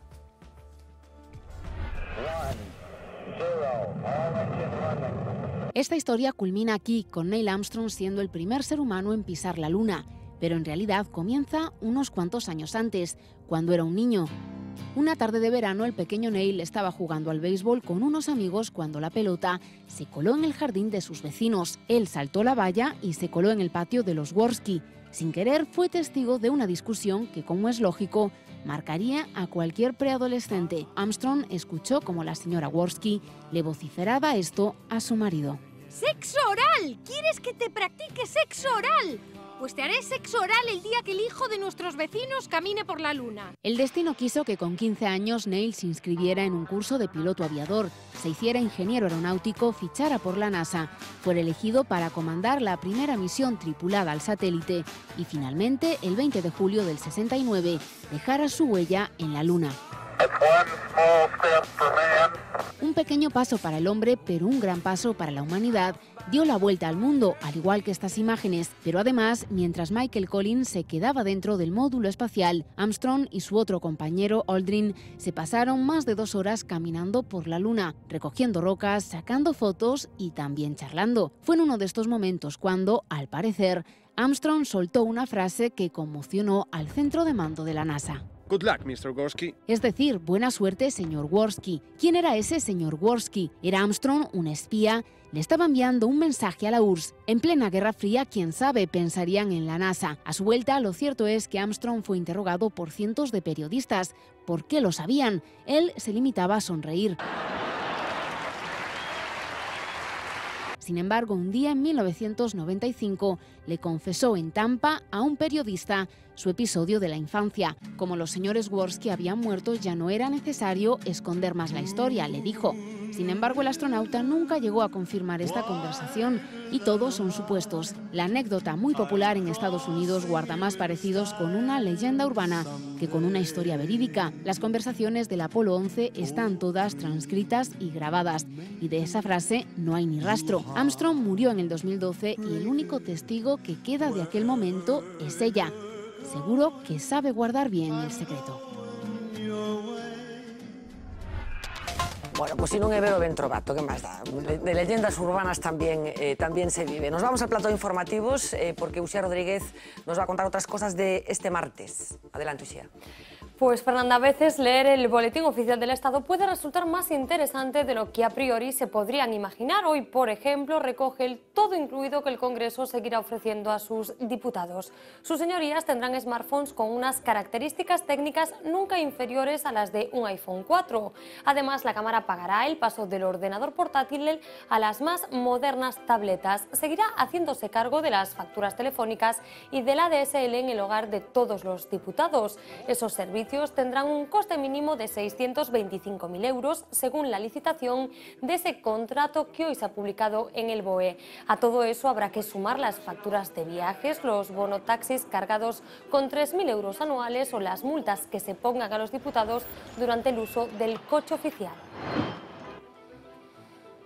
Speaker 7: Esta historia culmina aquí, con Neil Armstrong siendo el primer ser humano en pisar la Luna, pero en realidad comienza unos cuantos años antes, cuando era un niño. Una tarde de verano, el pequeño Neil estaba jugando al béisbol con unos amigos cuando la pelota se coló en el jardín de sus vecinos. Él saltó la valla y se coló en el patio de los Worski. Sin querer, fue testigo de una discusión que, como es lógico, marcaría a cualquier preadolescente. Armstrong escuchó como la señora Worski le vociferaba esto a su marido.
Speaker 8: ¡Sexo oral! ¿Quieres que te practique sexo oral? Pues te haré sexo oral el día que el hijo de nuestros vecinos camine por la Luna.
Speaker 7: El destino quiso que con 15 años Neil se inscribiera en un curso de piloto aviador, se hiciera ingeniero aeronáutico, fichara por la NASA, fuera elegido para comandar la primera misión tripulada al satélite y finalmente, el 20 de julio del 69, dejara su huella en la Luna. Un pequeño paso para el hombre, pero un gran paso para la humanidad, dio la vuelta al mundo, al igual que estas imágenes. Pero además, mientras Michael Collins se quedaba dentro del módulo espacial, Armstrong y su otro compañero, Aldrin, se pasaron más de 2 horas caminando por la Luna, recogiendo rocas, sacando fotos y también charlando. Fue en uno de estos momentos cuando, al parecer, Armstrong soltó una frase que conmocionó al centro de mando de la NASA.
Speaker 9: Good luck, Mr. Worski.
Speaker 7: Es decir, buena suerte, señor Worski. ¿Quién era ese señor Worski? ¿Era Armstrong un espía? Le estaba enviando un mensaje a la URSS. En plena Guerra Fría, quién sabe, pensarían en la NASA. A su vuelta, lo cierto es que Armstrong fue interrogado por cientos de periodistas. ¿Por qué lo sabían? Él se limitaba a sonreír. Sin embargo, un día en 1995 le confesó en Tampa a un periodista su episodio de la infancia. Como los señores Worski habían muerto, ya no era necesario esconder más la historia, le dijo. Sin embargo, el astronauta nunca llegó a confirmar esta conversación y todos son supuestos. La anécdota, muy popular en Estados Unidos, guarda más parecidos con una leyenda urbana que con una historia verídica. Las conversaciones del Apolo 11 están todas transcritas y grabadas, y de esa frase no hay ni rastro. Armstrong murió en el 2012 y el único testigo que queda de aquel momento es ella. Seguro que sabe guardar bien el secreto.
Speaker 1: Bueno, pues si non é vero ben trovato, que máis dá? De leyendas urbanas tamén se vive. Nos vamos al plato de informativos porque Uxía Rodríguez nos va a contar outras cosas de este martes. Adelante, Uxía.
Speaker 10: Pues, Fernanda, a veces leer el Boletín Oficial del Estado puede resultar más interesante de lo que a priori se podrían imaginar. Hoy, por ejemplo, recoge el todo incluido que el Congreso seguirá ofreciendo a sus diputados. Sus señorías tendrán smartphones con unas características técnicas nunca inferiores a las de un iPhone 4. Además, la Cámara pagará el paso del ordenador portátil a las más modernas tabletas. Seguirá haciéndose cargo de las facturas telefónicas y de la DSL en el hogar de todos los diputados. Esos servicios tendrán un coste mínimo de 625.000 euros, según la licitación de ese contrato que hoy se ha publicado en el BOE. A todo eso habrá que sumar las facturas de viajes, los bonotaxis cargados con 3.000 euros anuales o las multas que se pongan a los diputados durante el uso del coche oficial.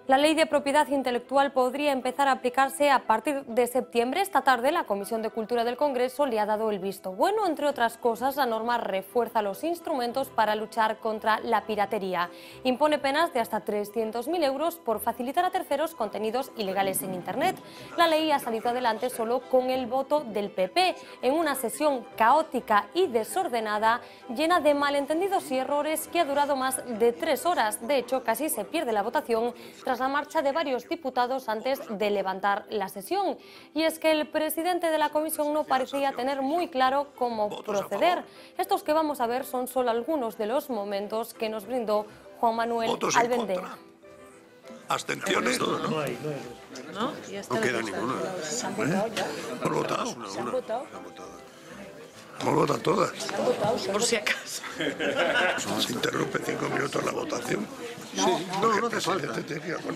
Speaker 10: La ley de propiedad intelectual podría empezar a aplicarse a partir de septiembre. Esta tarde la Comisión de Cultura del Congreso le ha dado el visto bueno. Entre otras cosas, la norma refuerza los instrumentos para luchar contra la piratería. Impone penas de hasta 300.000 euros por facilitar a terceros contenidos ilegales en Internet. La ley ha salido adelante solo con el voto del PP, en una sesión caótica y desordenada, llena de malentendidos y errores que ha durado más de 3 horas. De hecho, casi se pierde la votación tras la marcha de varios diputados antes de levantar la sesión. Y es que el presidente de la comisión no parecía tener muy claro cómo proceder. Estos que vamos a ver son solo algunos de los momentos que nos brindó Juan Manuel Albendea.
Speaker 9: ¿Abstenciones?
Speaker 15: No
Speaker 9: queda ninguna.
Speaker 15: Se han votado ya.
Speaker 9: ¿Por votar?
Speaker 15: Se han votado.
Speaker 9: ¿Hemos votado todas?
Speaker 15: Se han votado, por si acaso.
Speaker 9: Se interrumpe 5 minutos la votación.
Speaker 15: No
Speaker 9: te falta. Que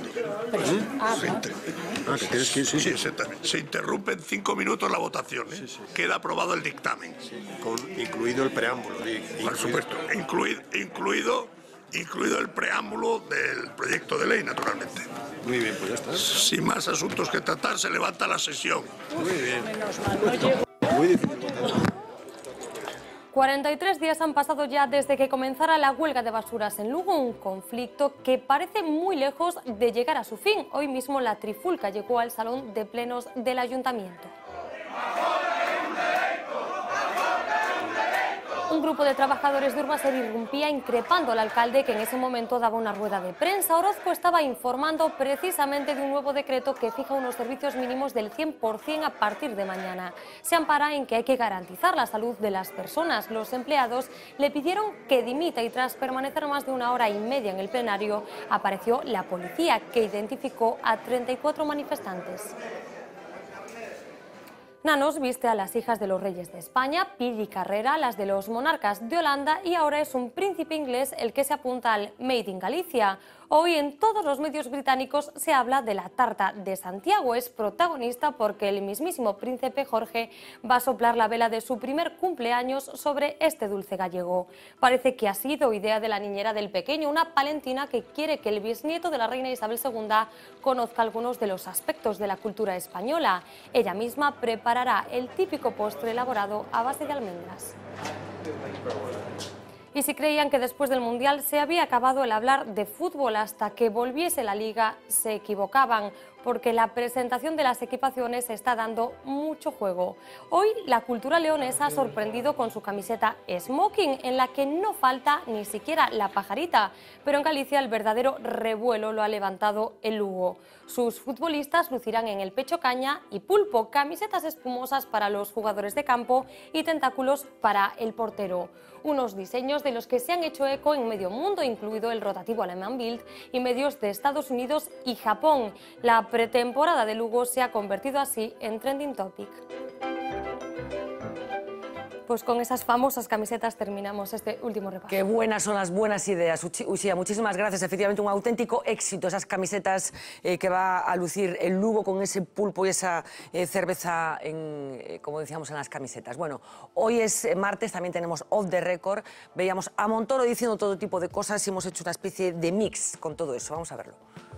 Speaker 9: tienes que ir, sí, exactamente. Se interrumpe 5 minutos la votación. Queda aprobado el dictamen.
Speaker 15: Incluido el preámbulo.
Speaker 9: Por supuesto, incluido el preámbulo del proyecto de ley, naturalmente.
Speaker 15: Muy bien, pues ya está.
Speaker 9: Sin más asuntos que tratar, se levanta la sesión.
Speaker 15: Muy bien. Menos mal, no llego. Muy difícil.
Speaker 10: 43 días han pasado ya desde que comenzara la huelga de basuras en Lugo, un conflicto que parece muy lejos de llegar a su fin. Hoy mismo la trifulca llegó al salón de plenos del ayuntamiento. Un grupo de trabajadores de Urbaser irrumpía increpando al alcalde, que en ese momento daba una rueda de prensa. Orozco estaba informando precisamente de un nuevo decreto que fija unos servicios mínimos del 100% a partir de mañana. Se ampara en que hay que garantizar la salud de las personas. Los empleados le pidieron que dimita y tras permanecer más de 1 hora y media en el plenario, apareció la policía, que identificó a 34 manifestantes. Nanos viste a las hijas de los reyes de España, Pili Carrera, las de los monarcas de Holanda, y ahora es un príncipe inglés el que se apunta al Made in Galicia. Hoy en todos los medios británicos se habla de la tarta de Santiago. Es protagonista porque el mismísimo príncipe Jorge va a soplar la vela de su primer cumpleaños sobre este dulce gallego. Parece que ha sido idea de la niñera del pequeño, una palentina que quiere que el bisnieto de la reina Isabel II conozca algunos de los aspectos de la cultura española. Ella misma preparará el típico postre elaborado a base de almendras. Y si creían que después del Mundial se había acabado el hablar de fútbol hasta que volviese la Liga, se equivocaban, porque la presentación de las equipaciones está dando mucho juego. Hoy la cultura leonesa ha sorprendido con su camiseta smoking, en la que no falta ni siquiera la pajarita, pero en Galicia el verdadero revuelo lo ha levantado el Lugo. Sus futbolistas lucirán en el pecho caña y pulpo, camisetas espumosas para los jugadores de campo y tentáculos para el portero. Unos diseños de los que se han hecho eco en medio mundo, incluido el rotativo alemán Bild y medios de Estados Unidos y Japón. La pretemporada de Lugo se ha convertido así en trending topic. Pues con esas famosas camisetas terminamos este último repaso.
Speaker 1: Qué buenas son las buenas ideas, Uxía. Muchísimas gracias. Efectivamente, un auténtico éxito. Esas camisetas que va a lucir el Lugo con ese pulpo y esa cerveza, como decíamos, en las camisetas. Bueno, hoy es martes, también tenemos Off the Record. Veíamos a Montoro diciendo todo tipo de cosas y hemos hecho una especie de mix con todo eso. Vamos a verlo.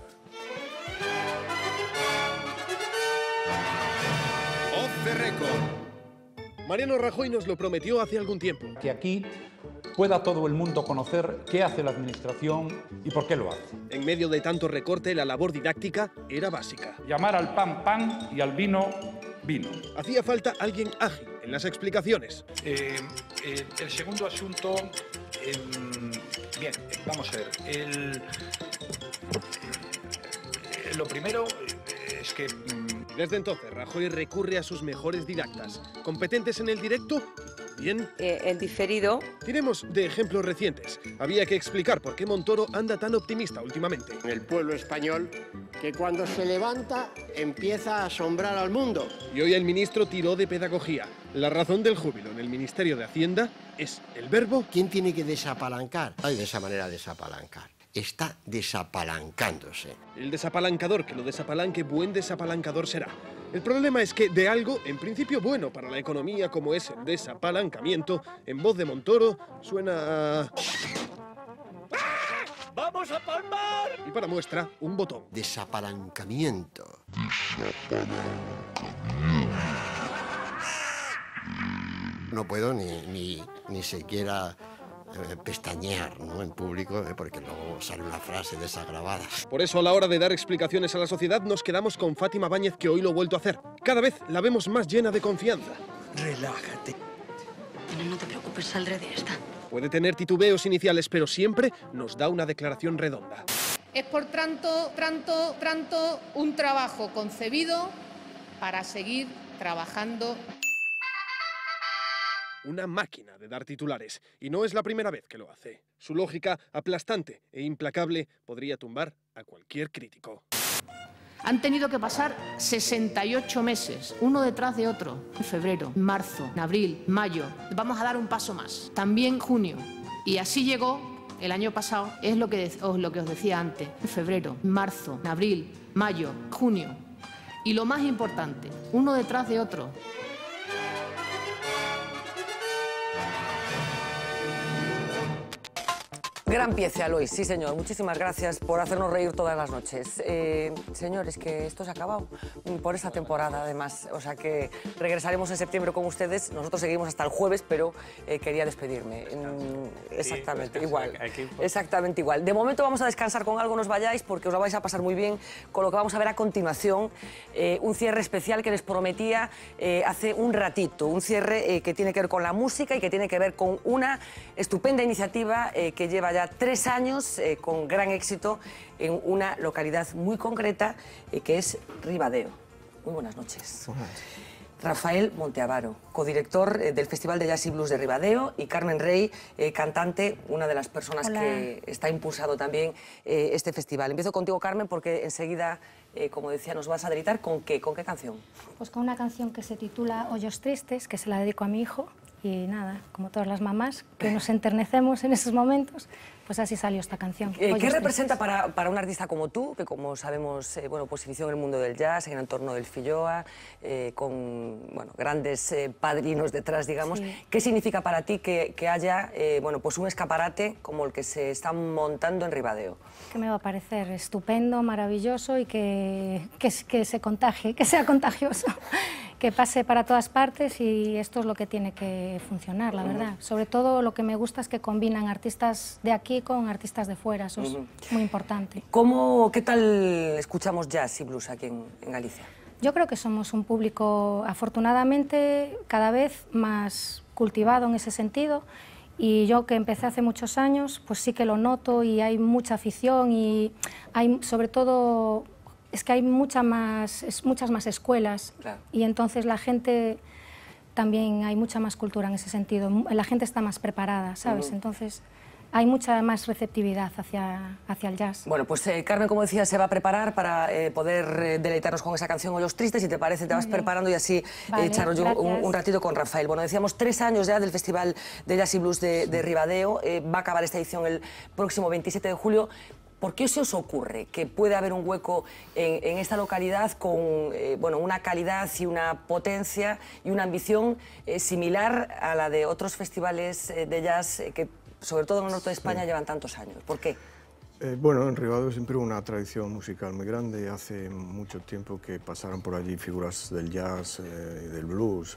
Speaker 16: Off the Record. Mariano Rajoy nos lo prometió hace algún tiempo.
Speaker 17: Que aquí pueda todo el mundo conocer qué hace la Administración y por qué lo hace.
Speaker 16: En medio de tanto recorte, la labor didáctica era básica.
Speaker 17: Llamar al pan, pan y al vino, vino.
Speaker 16: Hacía falta alguien ágil en las explicaciones.
Speaker 17: El segundo asunto... bien, vamos a ver. Lo primero es que...
Speaker 16: Desde entonces, Rajoy recurre a sus mejores didactas. ¿Competentes en el directo? Bien.
Speaker 18: El diferido.
Speaker 16: Tiremos de ejemplos recientes. Había que explicar por qué Montoro anda tan optimista últimamente.
Speaker 26: El pueblo español, que cuando se levanta empieza a asombrar al mundo.
Speaker 16: Y hoy el ministro tiró de pedagogía. La razón del júbilo en el Ministerio de Hacienda es el verbo...
Speaker 26: ¿Quién tiene que desapalancar? Hay de esa manera desapalancar. Está desapalancándose.
Speaker 16: El desapalancador que lo desapalanque, buen desapalancador será. El problema es que de algo, en principio bueno para la economía, como es el desapalancamiento, en voz de Montoro suena a... ¡Vamos a palmar! Y para muestra, un botón.
Speaker 26: Desapalancamiento. No puedo ni siquiera pestañear, ¿no?, en público, porque luego sale una frase desagravada.
Speaker 16: Por eso, a la hora de dar explicaciones a la sociedad, nos quedamos con Fátima Báñez, que hoy lo ha vuelto a hacer. Cada vez la vemos más llena de confianza. Relájate.
Speaker 25: No te preocupes, saldré de esta.
Speaker 16: Puede tener titubeos iniciales, pero siempre nos da una declaración redonda.
Speaker 12: Es por tanto, un trabajo concebido para seguir trabajando.
Speaker 16: Una máquina de dar titulares, y no es la primera vez que lo hace. Su lógica, aplastante e implacable, podría tumbar a cualquier crítico.
Speaker 12: Han tenido que pasar 68 meses, uno detrás de otro. En febrero, marzo, abril, mayo. Vamos a dar un paso más. También junio. Y así llegó el año pasado, es lo que os decía antes. En febrero, marzo, abril, mayo, junio. Y lo más importante, uno detrás de otro.
Speaker 1: Gran pieza, Alois, sí señor. Muchísimas gracias por hacernos reír todas las noches. Señores, que esto se ha acabado por esta temporada, además. O sea que regresaremos en septiembre con ustedes. Nosotros seguimos hasta el jueves, pero quería despedirme. Exactamente igual. Exactamente igual. De momento vamos a descansar con algo, no os vayáis, porque os lo vais a pasar muy bien con lo que vamos a ver a continuación. Un cierre especial que les prometía hace un ratito. Un cierre que tiene que ver con la música y que tiene que ver con una estupenda iniciativa que lleva ya 3 años con gran éxito en una localidad muy concreta que es Ribadeo. Muy buenas noches. Rafael Monteavaro, codirector del Festival de Jazz y Blues de Ribadeo, y Carmen Rey, cantante, una de las personas que está impulsando también este festival. Empiezo contigo, Carmen, porque enseguida, como decía, nos vas a deleitar. ¿Con qué canción?
Speaker 21: Pues con una canción que se titula Hoyos Tristes, que se la dedico a mi hijo. Y nada, como todas las mamás, que nos enternecemos en esos momentos, pues así salió esta canción.
Speaker 1: ¿Qué representa para un artista como tú, que como sabemos, pues inició en el mundo del jazz, en el entorno del Filloa, con grandes padrinos detrás, digamos? Sí. ¿Qué significa para ti que haya pues un escaparate como el que se está montando en Ribadeo?
Speaker 21: Que me va a parecer estupendo, maravilloso y que se contagie, que sea contagioso. Que pase para todas partes, y esto es lo que tiene que funcionar, la verdad. Sobre todo lo que me gusta es que combinan artistas de aquí con artistas de fuera, eso es muy importante.
Speaker 1: ¿Qué tal escuchamos jazz y blues aquí en Galicia?
Speaker 21: Yo creo que somos un público, afortunadamente, cada vez más cultivado en ese sentido, y yo, que empecé hace muchos años, pues sí que lo noto, y hay mucha afición, y hay sobre todo... Es que hay muchas más escuelas, claro. Y entonces la gente también, hay mucha más cultura en ese sentido, la gente está más preparada, ¿sabes? Entonces hay mucha más receptividad hacia el jazz.
Speaker 1: Bueno, pues Carmen, como decía, se va a preparar para poder deleitarnos con esa canción Hoyos Tristes. Si te parece, te vas preparando y así echaros yo un ratito con Rafael. Bueno, decíamos 3 años ya del Festival de Jazz y Blues de Ribadeo. Va a acabar esta edición el próximo 27 de julio. ¿Por qué se os ocurre que puede haber un hueco en esta localidad con una calidad y una potencia y una ambición similar a la de otros festivales de jazz que, sobre todo en el norte de España, llevan tantos años? ¿Por qué?
Speaker 14: Bueno, en Ribadeo siempre hubo una tradición musical muy grande. Hace mucho tiempo que pasaron por allí figuras del jazz, del blues,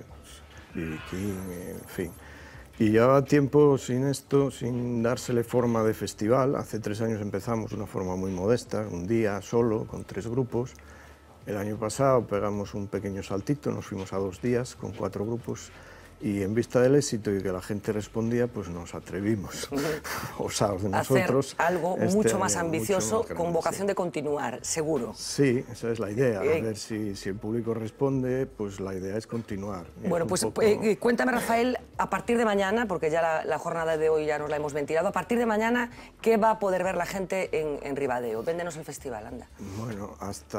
Speaker 14: B.B. King, en fin. Y llevaba tiempo sin esto, sin dársele forma de festival. Hace 3 años empezamos de una forma muy modesta, un día solo, con 3 grupos. El año pasado pegamos un pequeño saltito, nos fuimos a 2 días con 4 grupos. Y en vista del éxito y que la gente respondía, pues nos atrevimos, osados de nosotros.
Speaker 1: Hacer algo mucho más ambicioso, con vocación de continuar, seguro.
Speaker 14: Sí, esa es la idea. A ver si el público responde, pues la idea es continuar.
Speaker 1: Bueno, pues cuéntame, Rafael, a partir de mañana, porque ya la jornada de hoy ya nos la hemos ventilado, a partir de mañana, ¿qué va a poder ver la gente en Ribadeo? Véndenos el festival, anda.
Speaker 14: Bueno,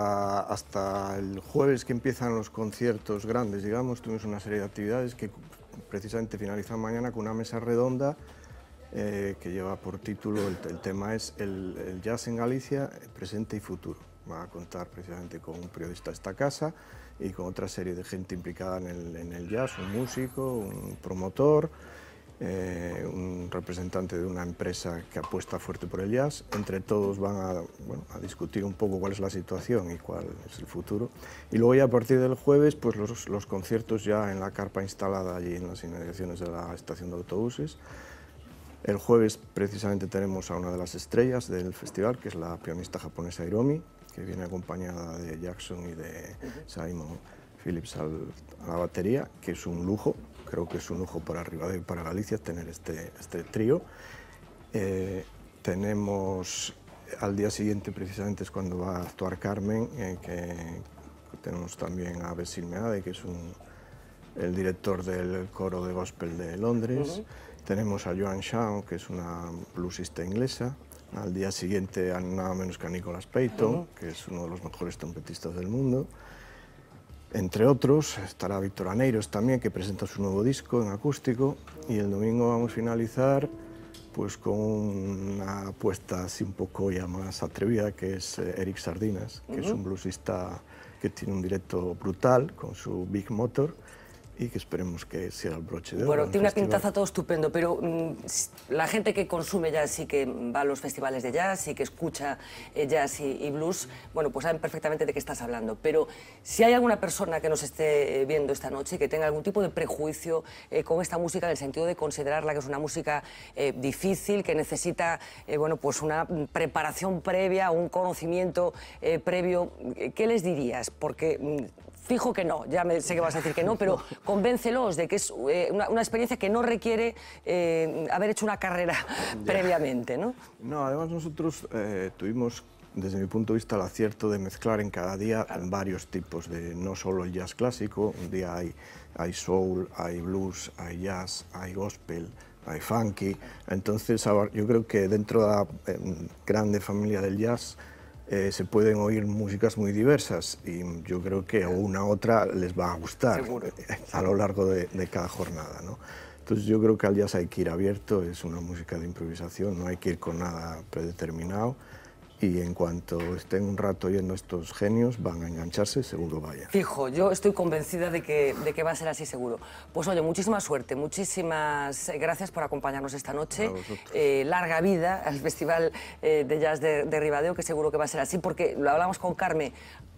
Speaker 14: hasta el jueves, que empiezan los conciertos grandes, digamos, tuvimos una serie de actividades que precisamente finalizan mañana con una mesa redonda que lleva por título, el tema es el jazz en Galicia, presente y futuro. Va a contar precisamente con un periodista de esta casa y con otra serie de gente implicada en el jazz, un músico, un promotor, un representante de una empresa que apuesta fuerte por el jazz. Entre todos van a discutir un poco cuál es la situación y cuál es el futuro. Y luego ya a partir del jueves, pues los conciertos ya en la carpa instalada allí en las inmediaciones de la estación de autobuses. El jueves precisamente tenemos a una de las estrellas del festival, que es la pianista japonesa Hiromi, que viene acompañada de Jackson y de Simon Phillips a la batería, que es un lujo. Creo que es un lujo para Ribadeo y para Galicia tener este trío. Tenemos al día siguiente, precisamente es cuando va a actuar Carmen, que tenemos también a Basil Meade, que es el director del coro de gospel de Londres. Tenemos a Joan Shaw, que es una bluesista inglesa. Al día siguiente a nada menos que a Nicholas Payton, que es uno de los mejores trompetistas del mundo. Entre otros, estará Víctor Aneiros también, que presenta su nuevo disco en acústico, y el domingo vamos a finalizar pues con una apuesta así un poco ya más atrevida, que es Eric Sardinas, que es un bluesista que tiene un directo brutal con su Big Motor, y que esperemos que sea el broche de oro.
Speaker 1: Bueno, tiene una pintaza todo estupendo, pero la gente que consume jazz y que va a los festivales de jazz y que escucha jazz y blues, bueno, pues saben perfectamente de qué estás hablando. Pero si hay alguna persona que nos esté viendo esta noche y que tenga algún tipo de prejuicio con esta música, en el sentido de considerarla que es una música difícil, que necesita bueno, pues una preparación previa, un conocimiento previo, ¿qué les dirías? Porque fijo que no, ya sé que vas a decir que no, pero convéncelos de que es una experiencia que no requiere haber hecho una carrera previamente, ¿no?
Speaker 14: No, además nosotros tuvimos, desde mi punto de vista, el acierto de mezclar en cada día varios tipos de, no solo el jazz clásico, un día hay soul, hay blues, hay jazz, hay gospel, hay funky. Entonces yo creo que dentro de la grande familia del jazz se pueden oír músicas muy diversas, y yo creo que una u otra les va a gustar a lo largo de cada jornada, ¿no? Entonces yo creo que al jazz hay que ir abierto, es una música de improvisación, no hay que ir con nada predeterminado, y en cuanto estén un rato oyendo estos genios van a engancharse, seguro vaya.
Speaker 1: Fijo, yo estoy convencida de que va a ser así seguro. Pues oye, muchísima suerte, muchísimas gracias por acompañarnos esta noche. Larga vida al Festival de Jazz de Ribadeo, que seguro que va a ser así, porque lo hablamos con Carmen,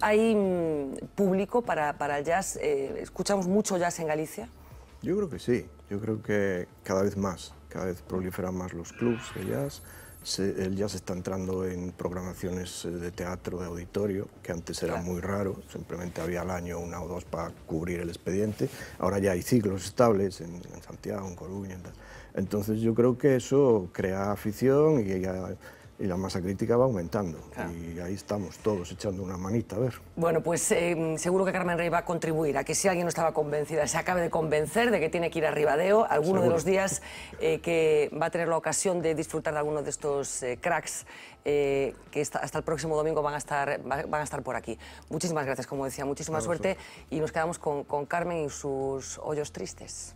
Speaker 1: ¿hay público para el jazz? ¿Escuchamos mucho jazz en Galicia?
Speaker 14: Yo creo que sí, yo creo que cada vez proliferan más los clubs de jazz. El jazz está entrando en programaciones de teatro, de auditorio, que antes era muy raro, simplemente había al año una o dos para cubrir el expediente. Ahora ya hay ciclos estables en Santiago, en Coruña. Entonces yo creo que eso crea afición y la masa crítica va aumentando. Y ahí estamos todos echando una manita, a ver.
Speaker 1: Bueno, pues seguro que Carmen Rey va a contribuir a que si alguien no estaba convencida, se acabe de convencer de que tiene que ir a Ribadeo alguno de los días que va a tener la ocasión de disfrutar de alguno de estos cracks que hasta el próximo domingo van a estar por aquí. Muchísimas gracias, como decía, muchísima suerte, y nos quedamos con Carmen y sus hoyos tristes.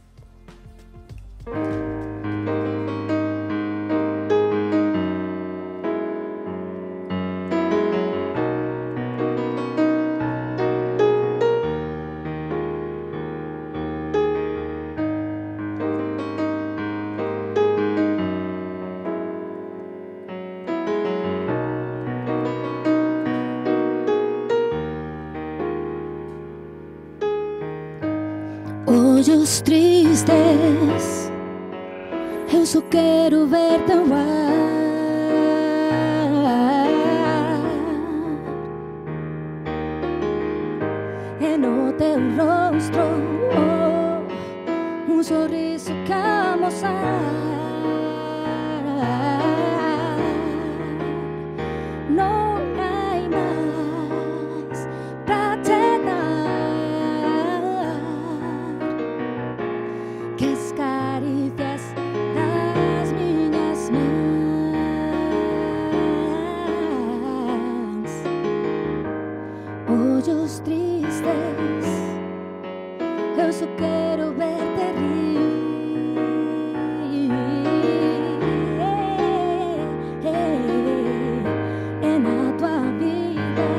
Speaker 18: Olhos tristes, eu só quero ver-te voar. E no teu rostro, sorriso que amosar. Não há mais pra te dar que as caricias das minhas mãos. Olhos tristes, eu só quero ver-te rir. E na tua vida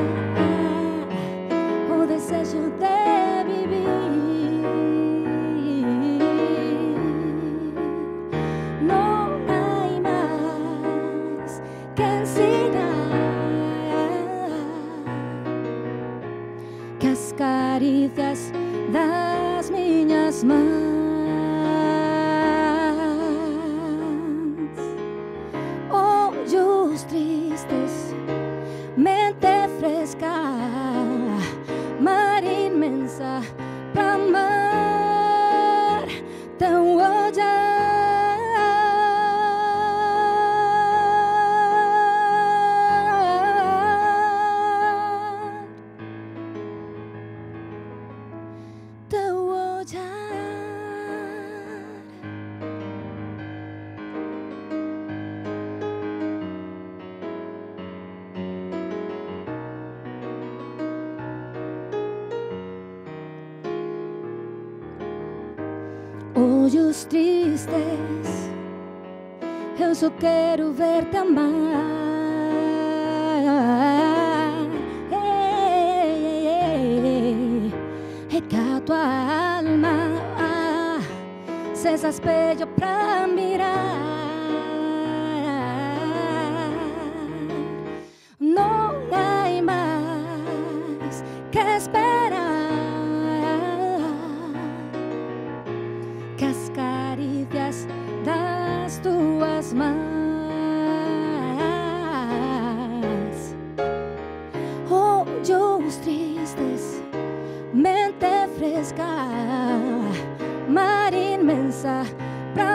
Speaker 18: o desejo de viver. dues mans. Ollos tristes, mente fresca, mar immensa, pamar, teu olhar. Olhos tristes, eu só quero ver-te amar. É que a tua alma seja espelho pra mirar. Não há mais que esperar. Que as carícias das tuas mãos, olhos tristes, mente fresca, mar imensa pra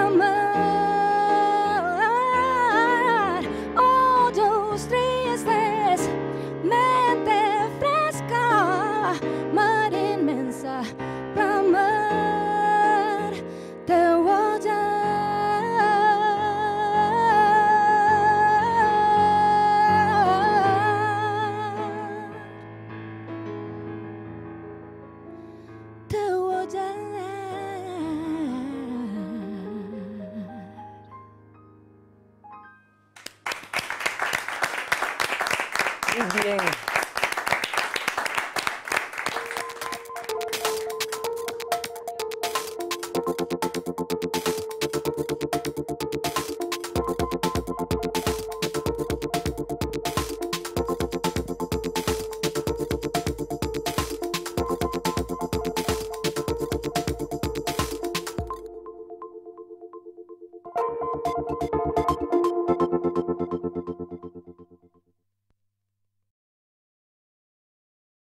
Speaker 18: amar. Olhos tristes, mente fresca, mar imensa pra amar. Teu olhar. Teu olhar.
Speaker 1: Muy bien.